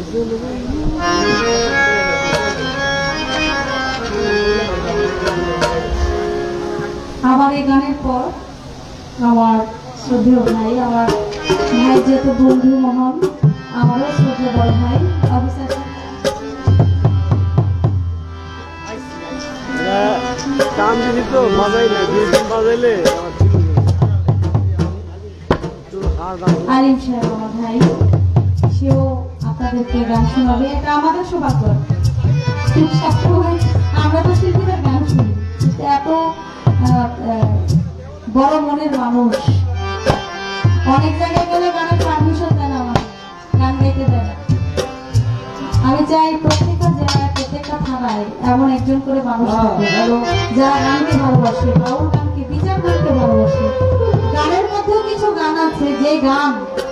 আমার এই গানের পর আমার শ্রদ্ধেয় ভাই, আমার ভাই যেহেতু বন্ধু মহন, আমারও শ্রদ্ধেয় বড় ভাই অফিসার কাম দিলি তো বাজাই না, বাজাইলে আলিম সাহেব আমার ভাই, সেও আপনাদেরকে গান শোনাবে। এটা আমাদের সৌভাগ্য। সবসময় আমরা তো শিল্পীদের গান শুনি, কিন্তু এত বড় মনের মানুষ অনেক জায়গায় গেলে গানের পারমিশন দেয় না, আমার গান গাইতে দেয় না। আমি চাই প্রত্যেকটা জেলায়, প্রত্যেকটা থানায় এমন একজন করে মানুষ থাকে যারা গানকে ভালোবাসে, বাউল গানকে, বিচার গানকে ভালোবাসে। গানের মধ্যেও কিছু গান আছে যে গান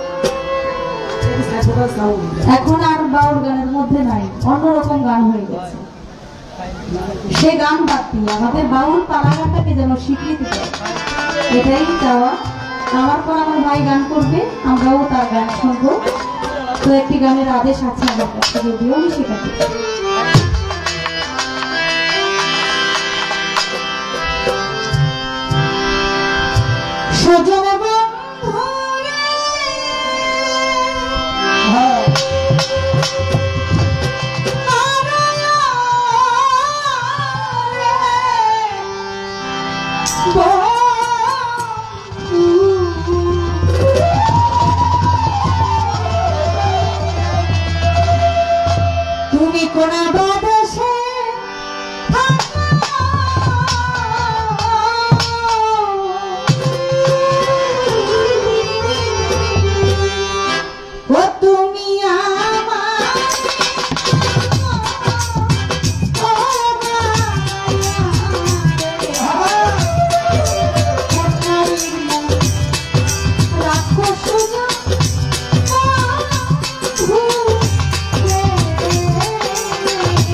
এখন আর বাউল গানের মধ্যে নাই, অন্যরকম গান হয়ে গেছে। সে গান বাদ দিয়ে আমাদের বাউল পাড়াঘাটাকে যেন স্বীকৃতি দেয়, এটাই চাওয়া। আমার পর আমার ভাই গান করবে, আমরাও তার গান শুনবো। তো একটি গানের আদেশ আছে আমার কাছে, যদিও আমি সেটা দিই। সজনে তুমি কোন বাতাসে ও তুমি আমার রাখো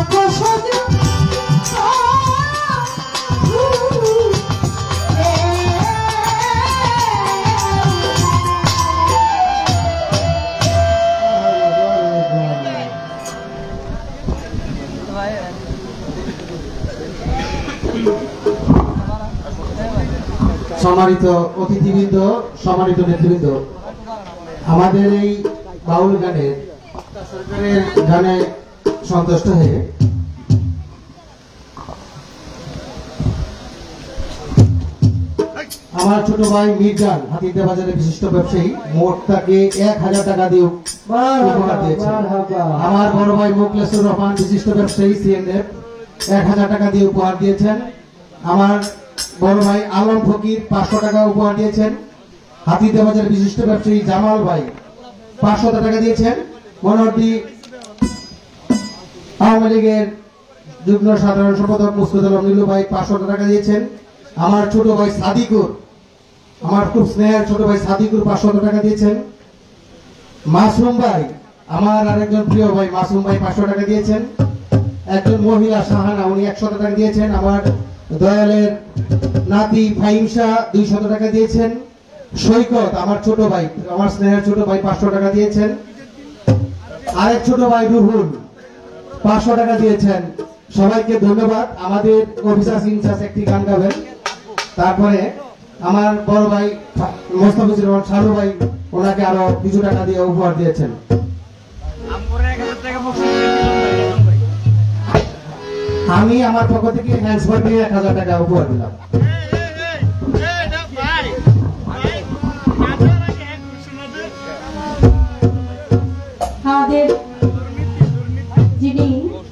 সম্মানিত অতিথিবৃন্দ, সম্মানিত নেতৃবৃন্দ, আমাদের এই বাউল গানের সরকারের গানে সন্তুষ্ট হয়ে আমার ছোট ভাই মির্জান হাতিতে বাজারের বিশিষ্ট ব্যবসায়ী মোট তাকে 1000 টাকা দিয়ে উপহার দিয়েছেন। আমার বড় ভাই মোখলেসুর রহমান বিশিষ্ট ব্যবসায়ী সিএনএফ 1000 টাকা দিয়ে উপহার দিয়েছেন। আমার বড় ভাই আলম ফকির 500 টাকা উপহার দিয়েছেন। হাতিতে বাজারের বিশিষ্ট ব্যবসায়ী জামাল ভাই 500 টাকা দিয়েছেন। মনোহরদী আওয়ামী লীগের যুগ্ম সাধারণ সম্পাদক মুস্তাদ আলম নীলু ভাই 500 টাকা দিয়েছেন। আমার ছোট ভাই সাদিকুর, আমার খুব স্নেহের ছোট ভাই সাদিকুর 500 টাকা দিয়েছেন। মাসুম ভাই, আমার আরেকজন প্রিয় ভাই মাসুম ভাই 500 টাকা দিয়েছেন। একজন মহিলা শাহানা, উনি 100 টাকা দিয়েছেন। আমার দয়ালের নাতি ফাহিমশা 200 টাকা দিয়েছেন। সৈকত, আমার ছোট ভাই, আমার স্নেহের ছোট ভাই 500 টাকা দিয়েছেন। আরেক ছোট ভাই রুহুল 500 টাকা দিয়েছেন। সবাইকে ধন্যবাদ। আমাদের অফিসার ইনচার্জ একটি গান গাবেন, তারপরে আমার বড় ভাই মোস্তাফিজুর রহমান শাহরু ভাই ওনাকে আরো কিছু টাকা দিয়ে উপহার দিয়েছেন। আমি আমার পক্ষ থেকে হ্যান্ডসবার দিয়ে 1000 টাকা উপহার দিলাম। আমাদের যিনি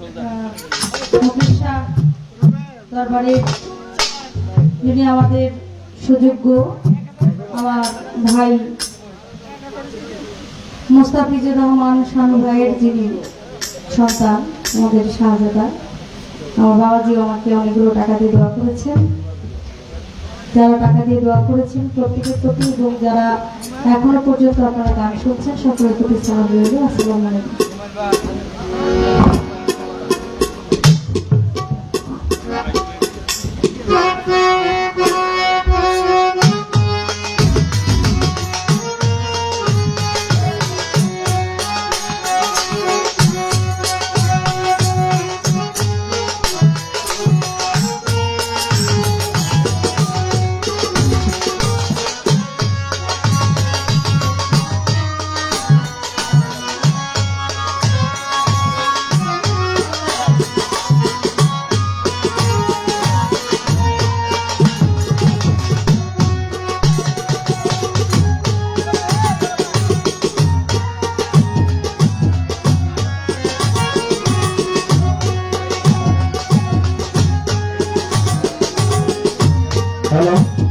দরবারে যিনি আমাদের সুযোগ্য আমার ভাই মোস্তাফিজুর রহমান শানু ভাইয়ের যিনি সন্তান, আমাদের শাহজাদা, আমার বাবাজি আমাকে অনেকগুলো টাকা দিয়ে দোয়া করেছেন। যারা টাকা দিয়ে দোয়া করেছেন প্রত্যেকের প্রতি এবং যারা এখনো পর্যন্ত আপনারা গান শুনছেন সকলের প্রতি সালাম রইল। আসসালামু আলাইকুম। হ্যালো,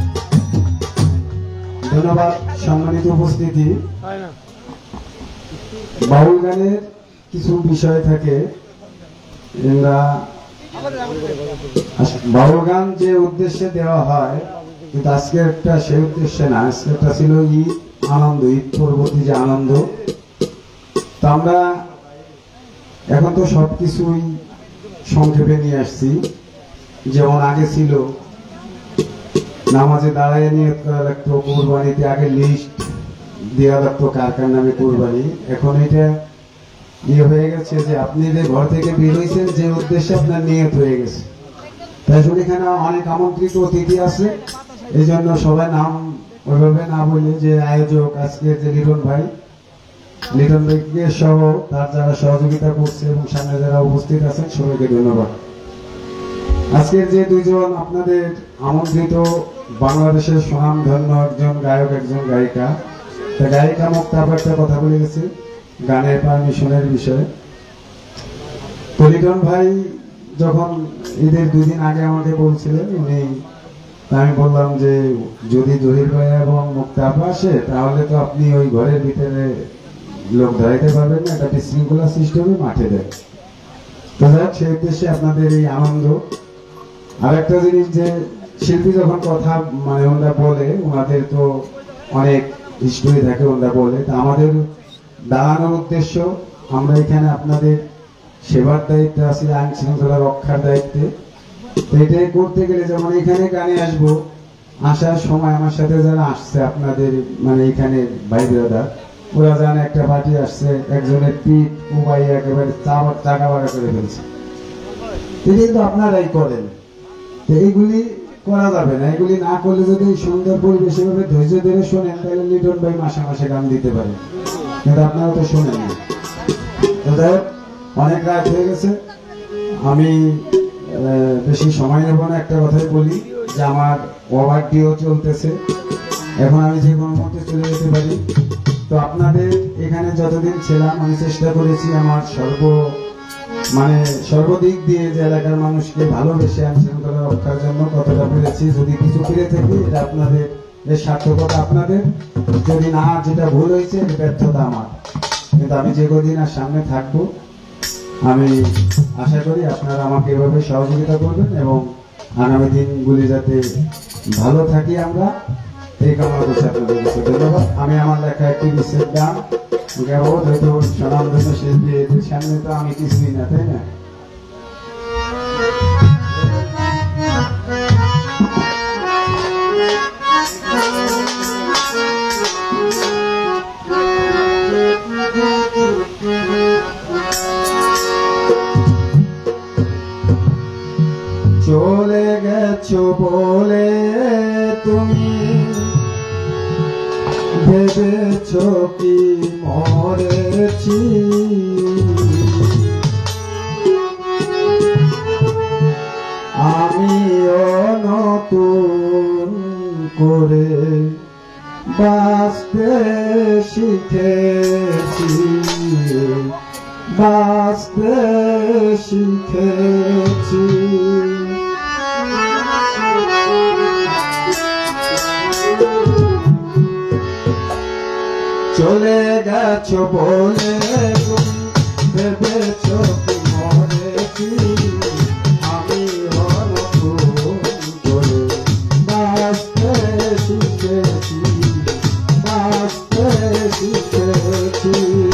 ধন্যবাদ। সম্মানিত উপস্থিতি, বাউল গানের কিছু বিষয় থাকে, বাউল গান যে উদ্দেশ্যে দেওয়া হয় কিন্তু আজকে একটা সেই উদ্দেশ্যে না, আজকে একটা ছিল ঈদ আনন্দ, ঈদ পরবর্তী যে আনন্দ। তো আমরা এখন তো সবকিছুই সংক্ষেপে নিয়ে আসছি। যেমন আগে ছিল নামাজে দাঁড়ায় নিয়ত করা লাগতো, কোরবানিতে আগে লিস্ট দেওয়া লাগতো কার কার নামে কোরবানি। এখন এটা ইয়ে হয়ে গেছে যে আপনি যে ঘর থেকে বের হয়েছেন যে উদ্দেশ্যে আপনার নিয়ত হয়ে গেছে। তাই জন্য এখানে অনেক আমন্ত্রিত অতিথি আছে, এই জন্য সবাই নাম ওইভাবে না বলে যে আয়োজক আজকে যে লিটন ভাইকে সহ তার যারা সহযোগিতা করছে এবং সামনে যারা উপস্থিত আছেন সবাইকে ধন্যবাদ। আজকের যে দুইজন আপনাদের আমন্ত্রিত বাংলাদেশের সুনামধন্য একজন গায়ক একজন গায়িকা, গায়িকা মুক্তাফা একটা কথা বলে গেছে গানের পারমিশনের বিষয়ে। তো লিটন ভাই যখন ঈদের 2 দিন আগে আমাকে বলছিলেন, আমি বললাম যে যদি জহির ভাই এবং মুক্তাফা আসে তাহলে তো আপনি ওই ঘরের ভিতরে লোক ধরাইতে পারবেন না, একটা বিশৃঙ্খলা সৃষ্টি হবে, মাঠে দেয়। তো যাক, সেই উদ্দেশ্যে আপনাদের এই আনন্দ। আর একটা জিনিস যে শিল্পী যখন কথা মানে ওনারা বলে, ওনাদের তো অনেক হিস্টোরি থাকে, ওনারা বলে, তা আমাদের দাঁড়ানোর উদ্দেশ্য আমরা এখানে আপনাদের সেবার দায়িত্বে আছি, আইন শৃঙ্খলা রক্ষার দায়িত্বে। তো এটাই করতে গেলে যেমন এখানে গানে আসবো, আসার সময় আমার সাথে যারা আসছে আপনাদের মানে এখানে ভাই ব্রাদার, ওরা জানে একটা পার্টি আসছে, একজনের পিঠ উপায় একেবারে চাকা বাঁকা করে ফেলছে। কিন্তু আপনারাই করেন, তো এইগুলি করা যাবে না। এগুলি না করলে যদি সুন্দর পরিবেশ এভাবে ধৈর্য ধরে শোনেন, তাহলে লিটন ভাই মাসে মাসে গান দিতে পারে, কিন্তু আপনারা তো শোনেন না। অনেক রাত হয়ে গেছে, আমি বেশি সময় নেব না। একটা কথাই বলি যে আমার ওভারডিও চলতেছে, এখন আমি যে কোনো মুহূর্তে চলে যেতে পারি। তো আপনাদের এখানে যতদিন ছিলাম আমি চেষ্টা করেছি আমার সর্বদিক দিয়ে যে এলাকার মানুষকে ভালোবেসে আইন শৃঙ্খলা রক্ষার জন্য কতটা পেরেছি। যদি কিছু ফিরে থাকি এটা আপনাদের এর সার্থকতা আপনাদের, যদি না যেটা ভুল হয়েছে ব্যর্থতা আমার। কিন্তু আমি যে কদিন আর সামনে থাকবো, আমি আশা করি আপনারা আমাকে এভাবে সহযোগিতা করবেন এবং আগামী দিনগুলি যাতে ভালো থাকি আমরা, এই কামনা করছি আপনাদের কাছে। ধন্যবাদ। আমি আমার লেখা একটি বিশেষ গান গাবো, হয়তো স্বনামধন্য শিল্পী এদের সামনে তো আমি কিছুই না, তাই না? চলে গেছো বলে তুমি ভেবেছো কি মরেছি, আমিও নতুন করে বাঁচতে শিখেছি, বাঁচতে শিখেছি। চলে গেছো বলে তুমি ভেবেছো কি মরেছি, আমি নতুন করে বাঁচতে শিখেছি, বাঁচতে শিখেছি।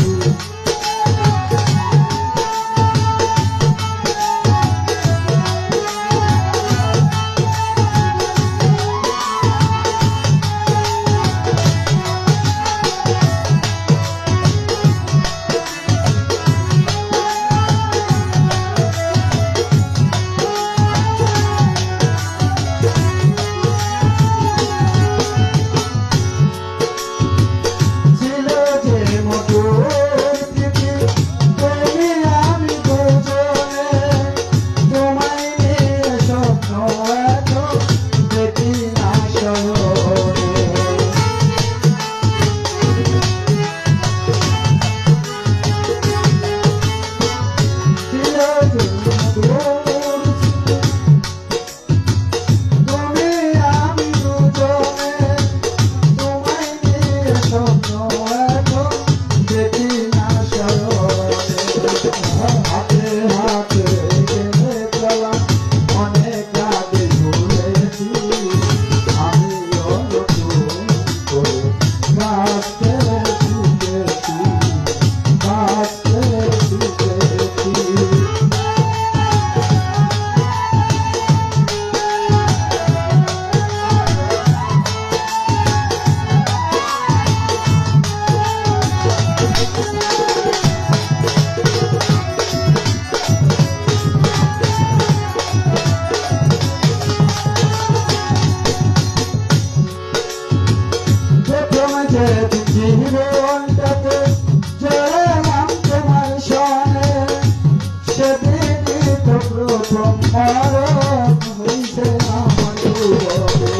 জীবনটাতে চলাম তোমার সনে, সেদিনই তো প্রথম মরণ হইছে আমার জীবনে।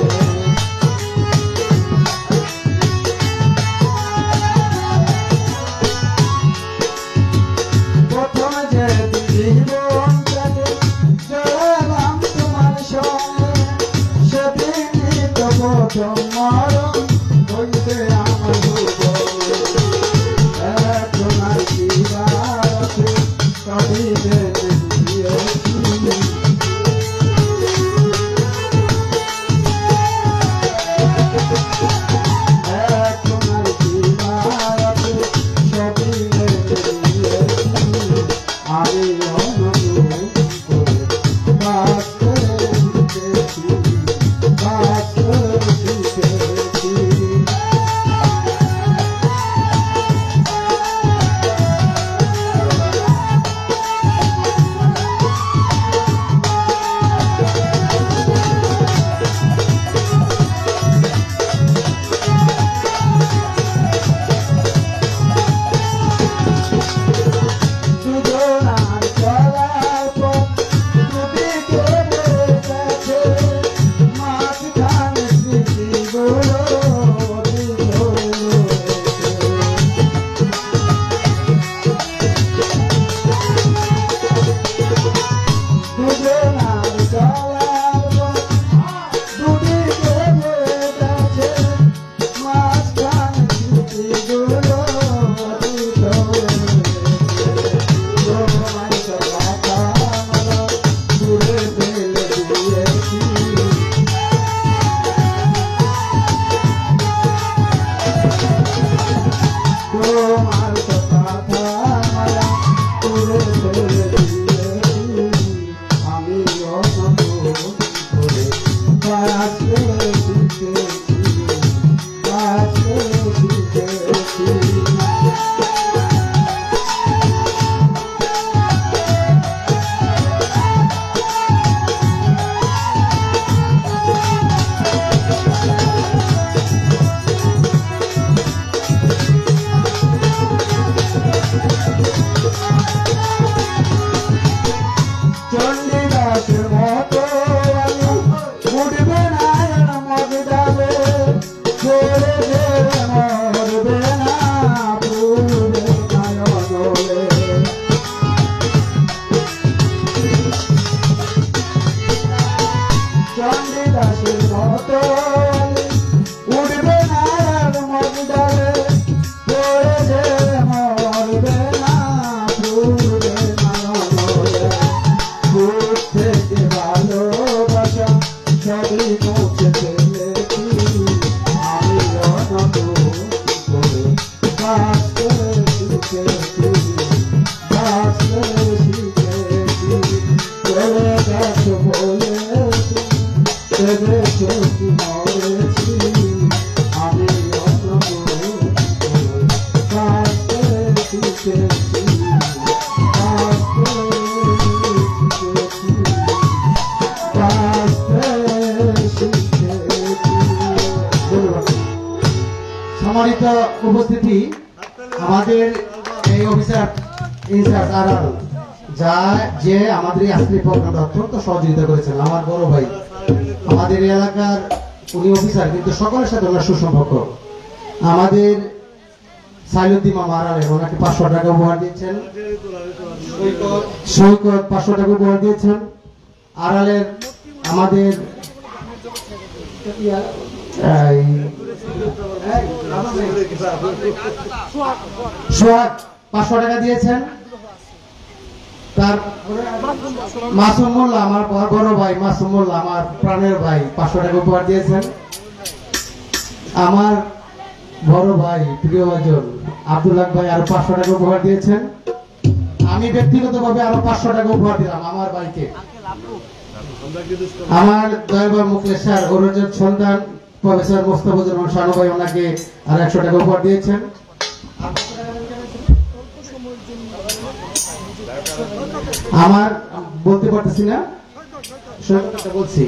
প্রথম যেদিন জীবনটাতে চলাম তোমার সনে, সেদিনই তো প্রথম মরণ হইছে আমার জীবনে। এখন আর কি আছে কবি দিয়েছি, দাসের মতো উঠবে না মগডালে ছেড়ে দে মরবে না পুরবে নয়নলে চণ্ডীদাসের মতো উঠবে না মগডালে ছেড়ে দে মরবে না পুরবে নয়নলে বুক থেকে ভালোবাসা সবই মুছে ফেলেছি আমি অনন্ত করে বাঁচতে শিখেছি বাঁচতে শিখেছি চলে গেছো বলেছি ভেবেছো কি মরেছি আমি অনন্ত করে বাঁচতে শিখেছি বাঁচতে সম্মানিত উপস্থিতি, আমাদের এই অফিসার ইনচার্জ আড়াল যে আমাদের এই আজকের প্রোগ্রামে অত্যন্ত সহযোগিতা করেছেন, আমার বড় ভাই, আমাদের এই এলাকার উনি অফিসার কিন্তু সকলের সাথে ওনার সুসম্পর্ক। আমাদের সাইলুদ্দিন মামা আড়ালে ওনাকে 500 টাকা উপহার দিয়েছেন, সৈকত 500 টাকা উপহার দিয়েছেন। আড়ালের আমাদের সোহাগ 500 টাকা দিয়েছেন। তার মাসুম মোল্লা আমার বড় ভাই, মাসুম মোল্লা আমার প্রাণের ভাই 500 টাকা উপহার দিয়েছেন। আমার বড় ভাই প্রিয়জন আব্দুল্লাহ ভাই আরো 500 টাকা উপহার দিয়েছেন। আমি ব্যক্তিগতভাবে আরো 500 টাকা উপহার দিলাম আমার ভাইকে। আমার দয়াবাই মুখলেশ স্যার ওরজের সন্তান প্রফেসর মোস্তাফিজুর রহমান শানু ভাই ওনাকে আর 100 টাকা উপহার দিয়েছেন। আমার বলতে পারতেছি না, বলছি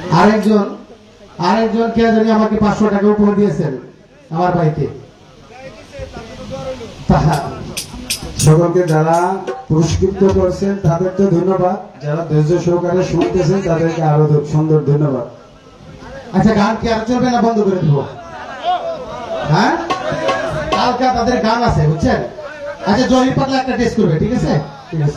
আরেকজন কে জানি আমাকে 500 টাকা উপহার দিয়েছেন আমার ভাইকে। সকলকে যারা পুরস্কৃত করছেন তাদেরকে ধন্যবাদ, যারা ধৈর্য সহকারে শুনতেছেন তাদেরকে আরো সুন্দর ধন্যবাদ। আচ্ছা, গান কি আর চলবে না বন্ধ করে দেব? হ্যাঁ, কালকে তাদের গান আছে বুঝছেন। আচ্ছা, জহির পাতলা একটা টেস্ট করবে, ঠিক আছে? ঠিক আছে।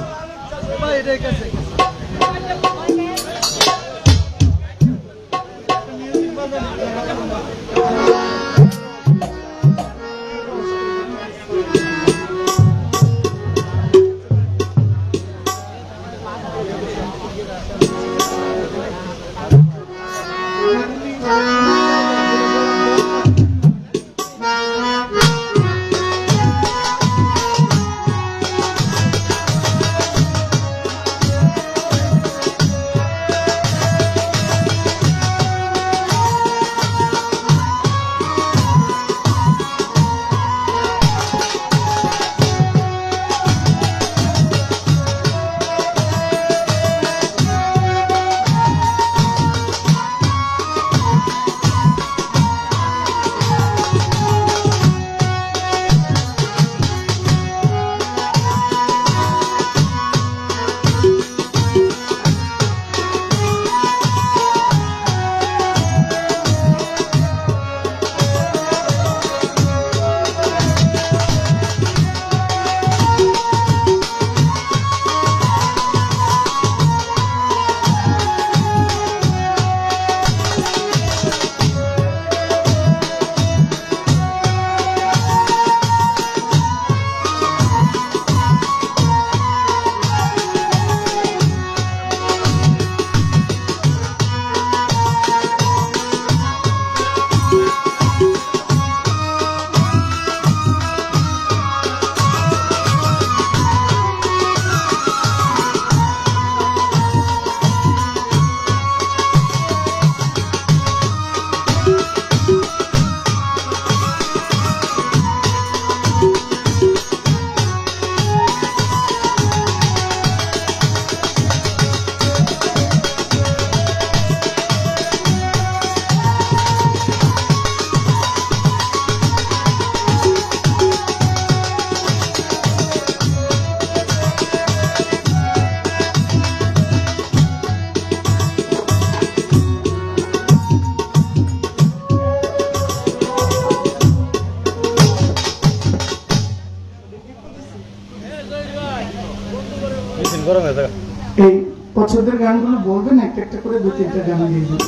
পছন্দের গানগুলো বলবেন, একটা একটা করে 2-3টা গান গেয়ে দেবেন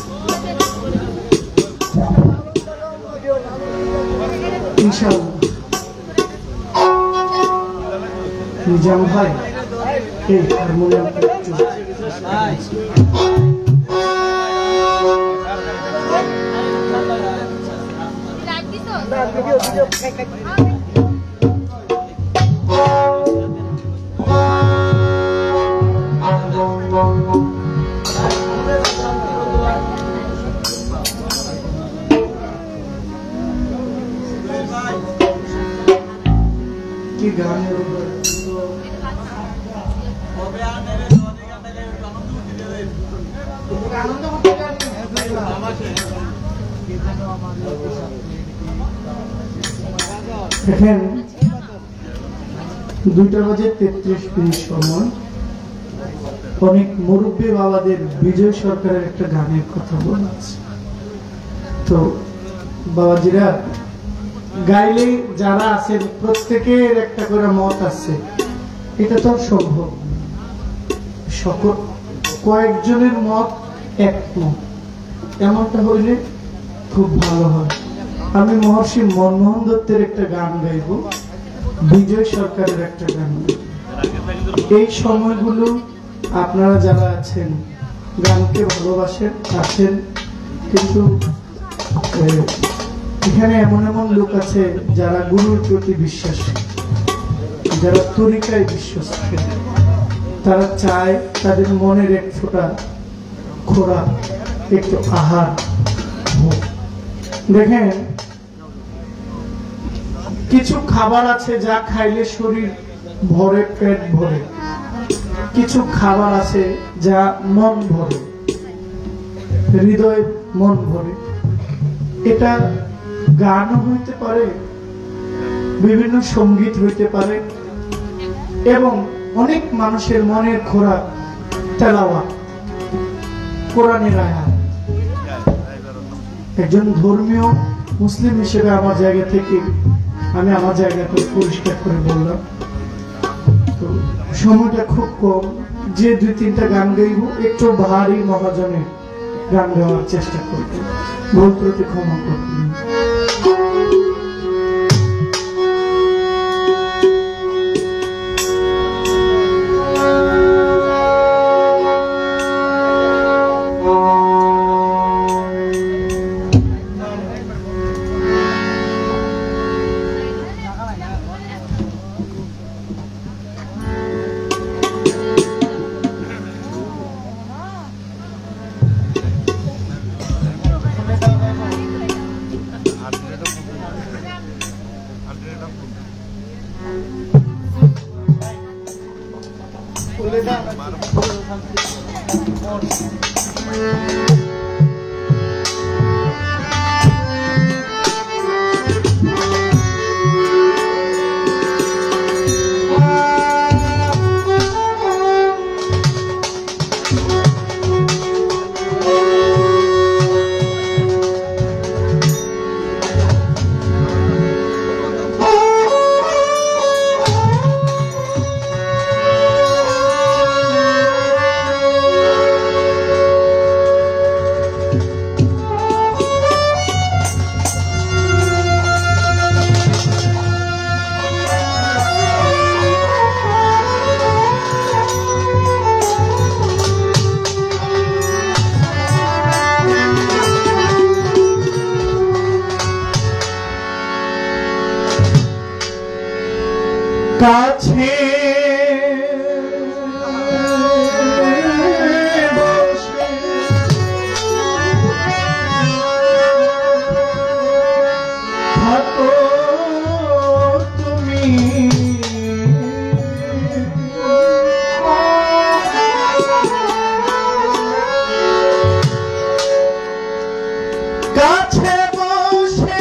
ইনশাআল্লাহ। নিজাম ভাই এই হারমোনিয়ামটা একটু কি গানের দেখেন 2:33 সময় অনেক মুরব্বী বাবাদের বিজয় সরকারের একটা গানের কথা বলেছে। তো বাবাজিরা গাইলে যারা আছেন প্রত্যেকের একটা করে মত আছে, এটা তো সম্ভব সকল কয়েকজনের মত একমত, এমনটা হইলে খুব ভালো হয়। আমি মহর্ষি মনমোহন দত্তের একটা গান গাইব, বিজয় সরকারের একটা গান গাইব। এই সময়গুলো আপনারা যারা আছেন গানকে ভালোবাসেন আসেন, কিন্তু এখানে এমন এমন লোক আছে যারা গুরুর প্রতি বিশ্বাসী, যারা তরিকায় বিশ্বাসী, তারা চায় তাদের মনের এক ফোঁটা খোরাক একটু আহার হোক। দেখেন কিছু খাবার আছে যা খাইলে শরীর ভরে, পেট ভরে, কিছু খাবার আছে যা মন ভরে, হৃদয় মন ভরে। এটা গানও হইতে পারে, বিভিন্ন সঙ্গীত হইতে পারে, এবং অনেক মানুষের মনের খোরাক তেলাওয়াত, কোরআনের আয়াত। একজন ধর্মীয় মুসলিম হিসেবে আমার জায়গা থেকে আমি আমার জায়গাটা পরিষ্কার করে বললাম। তো সময়টা খুব কম, যে 2-3টা গান গাইব একটু ভারী মহাজনের গান গাওয়ার চেষ্টা করব, ভুল ত্রুটি ক্ষমা করবেন। কাছে বসে থাকো তুমি, কাছে বসে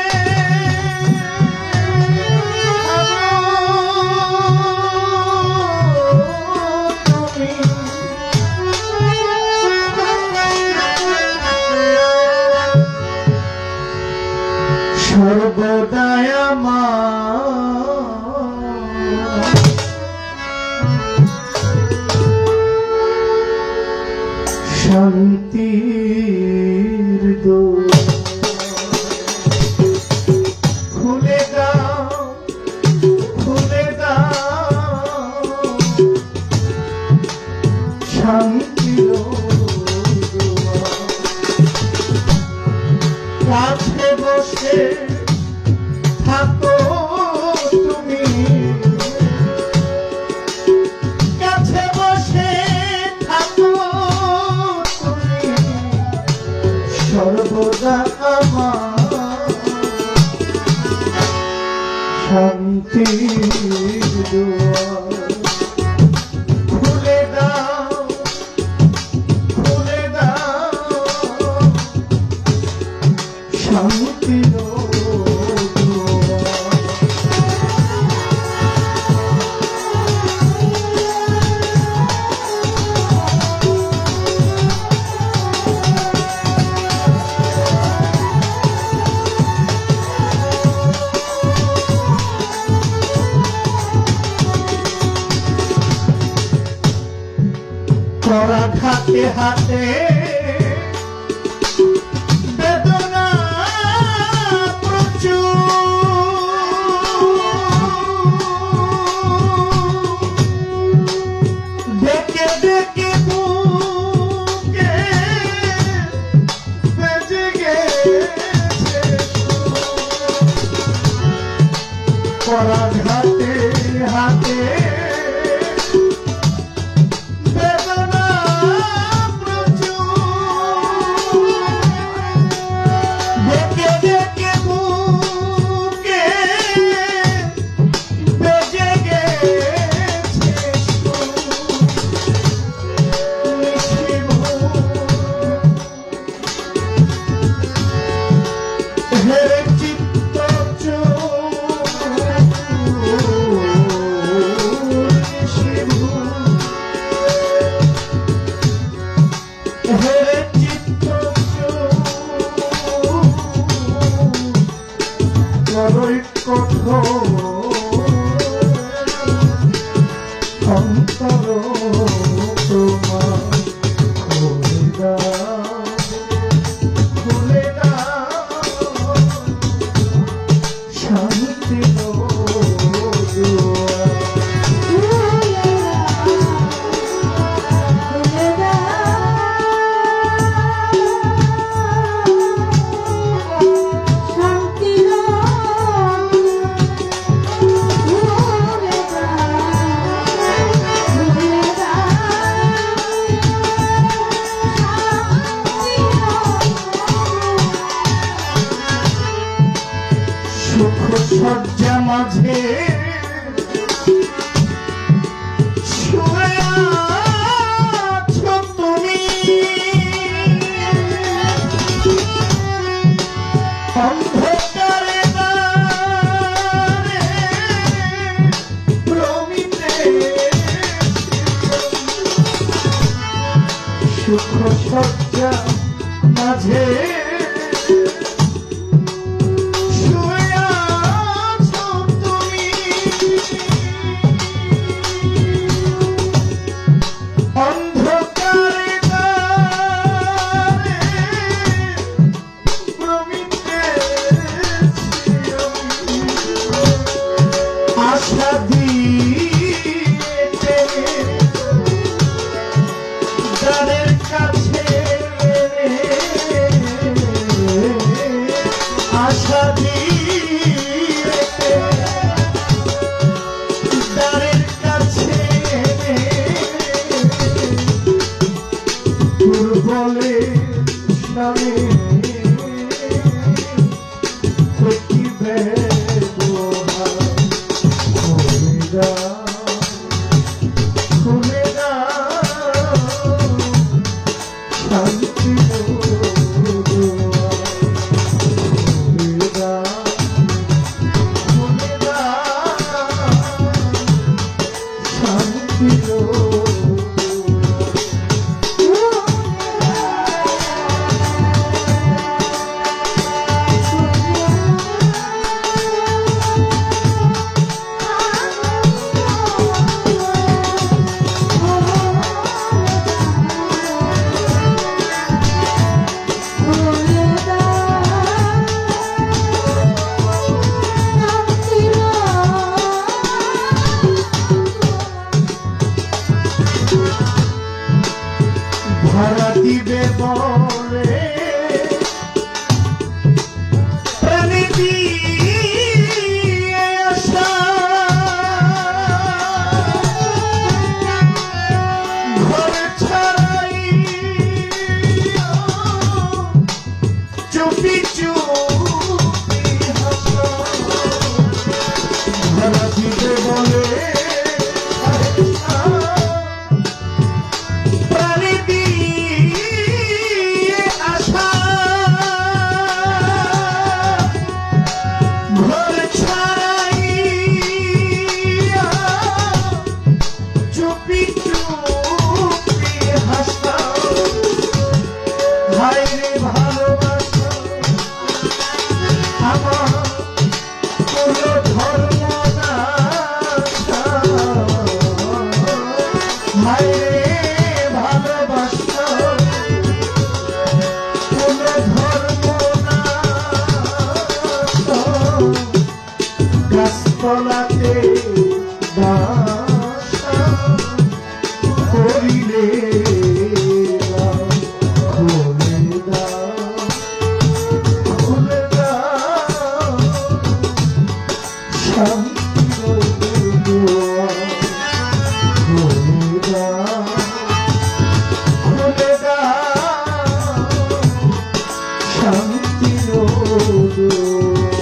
সর্বদাই আমার শান্তির দোয়ার খুলে দাও শান্তির দোয়ার কাছে বসে থাকো তুমি কাছে বসে থাকো তুমি সর্বদা আমার শান্তির দোয়ার খুলে দাও শান্তির করাঘাতে হাতে বেদনা প্রচুর ডেকে ডেকে বুকে বেজে গেছে করাঘাতে হাতে অন্তর তোমার খুলে দাও শান্তি সুখ সজ্জা মাঝে শুয়ে আছো তুমি অন্ধকারে প্রমিতে সুখ সজ্জা মাঝে আশা দিতে দ্বারের কাছে আশা দিতে দ্বারের কাছে দুর্বলে স্বামী দেখিবে খুলে দাও শান্তি খুলে দাও শান্তি ভাড়া দিবে বলে প্রাণী দিয়ে আসা ঘর ছাড়াই চুপি চুপি হাসা ভাড়া দিবে বলে গাছতলাতে বাসা করিলে খুলে দাও শান্তির দুয়ার খুলে দাও শান্তির দুয়ার।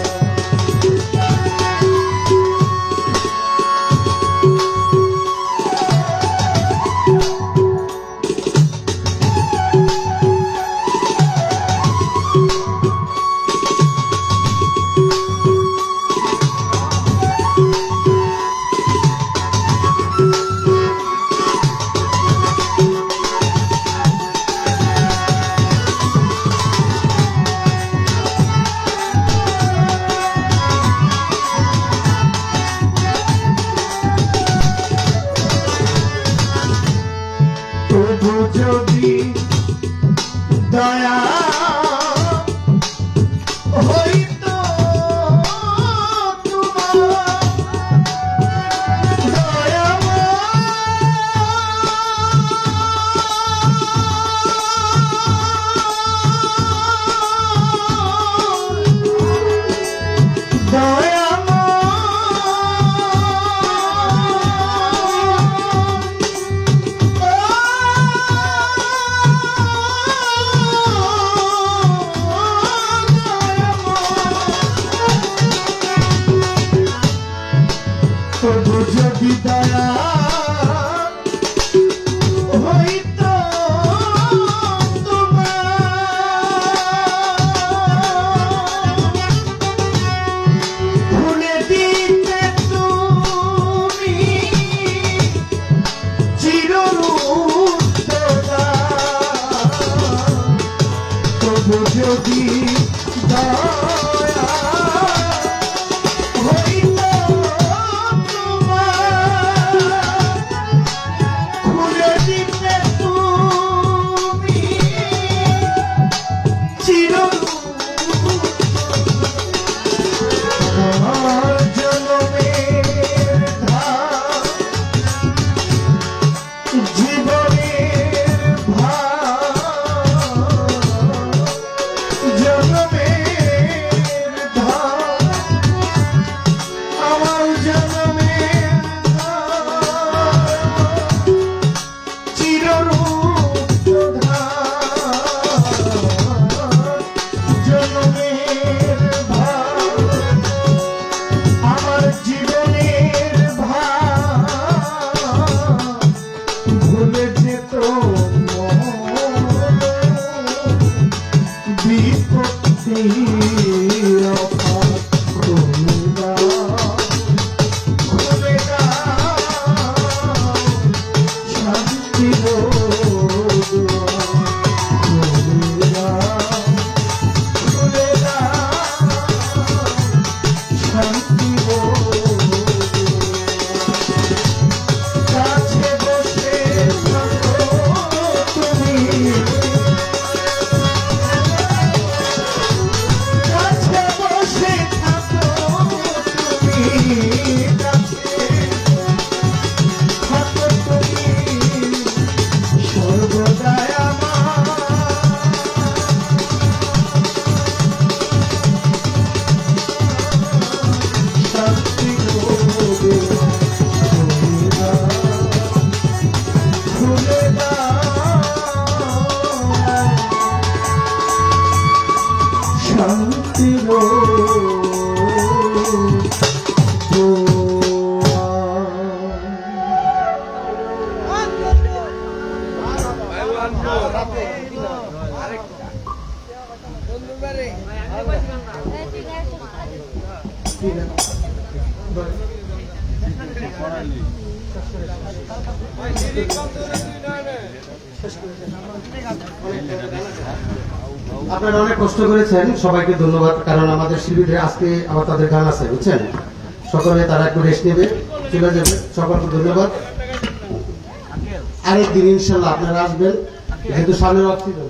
তবু যদি দয়া হইতো তবু যদি দয়া হইতো ভুলে দিতে তুমি চিররূপটা তবু যদি দয়া সর্বদয়া আপনারা অনেক কষ্ট করেছেন, সবাইকে ধন্যবাদ। কারণ আমাদের শিল্পীদের আজকে আবার তাদের গান আছে, বুঝছেন? সকলে তারা একটু রেস্ট নেবে, চলে যাবে। সকলকে ধন্যবাদ। আরেকদিন ইনশাল্লাহ আপনারা আসবেন, যেহেতু সামনের অক্সিজেন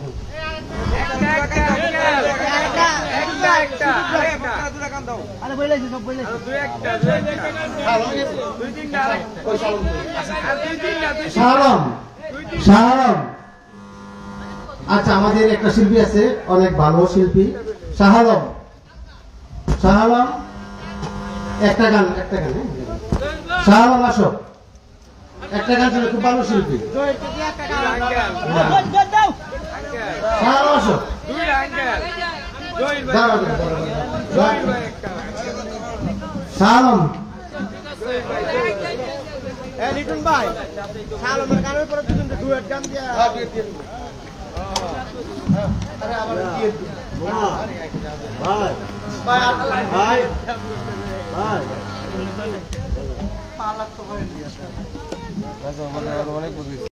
আচ্ছা, আমাদের একটা শিল্পী আছে, অনেক ভালো শিল্পী, শাহ আলম। শাহ আলম একটা গান শাহ আলম আসো, একটা গান ছিল, খুব ভালো শিল্পী। শাহ আলম আসো, শাহ আলম। লিটন ভাই শালমের গানের পরে দুজন ডুয়েট গান দিয়া ভাই ভাই ভাই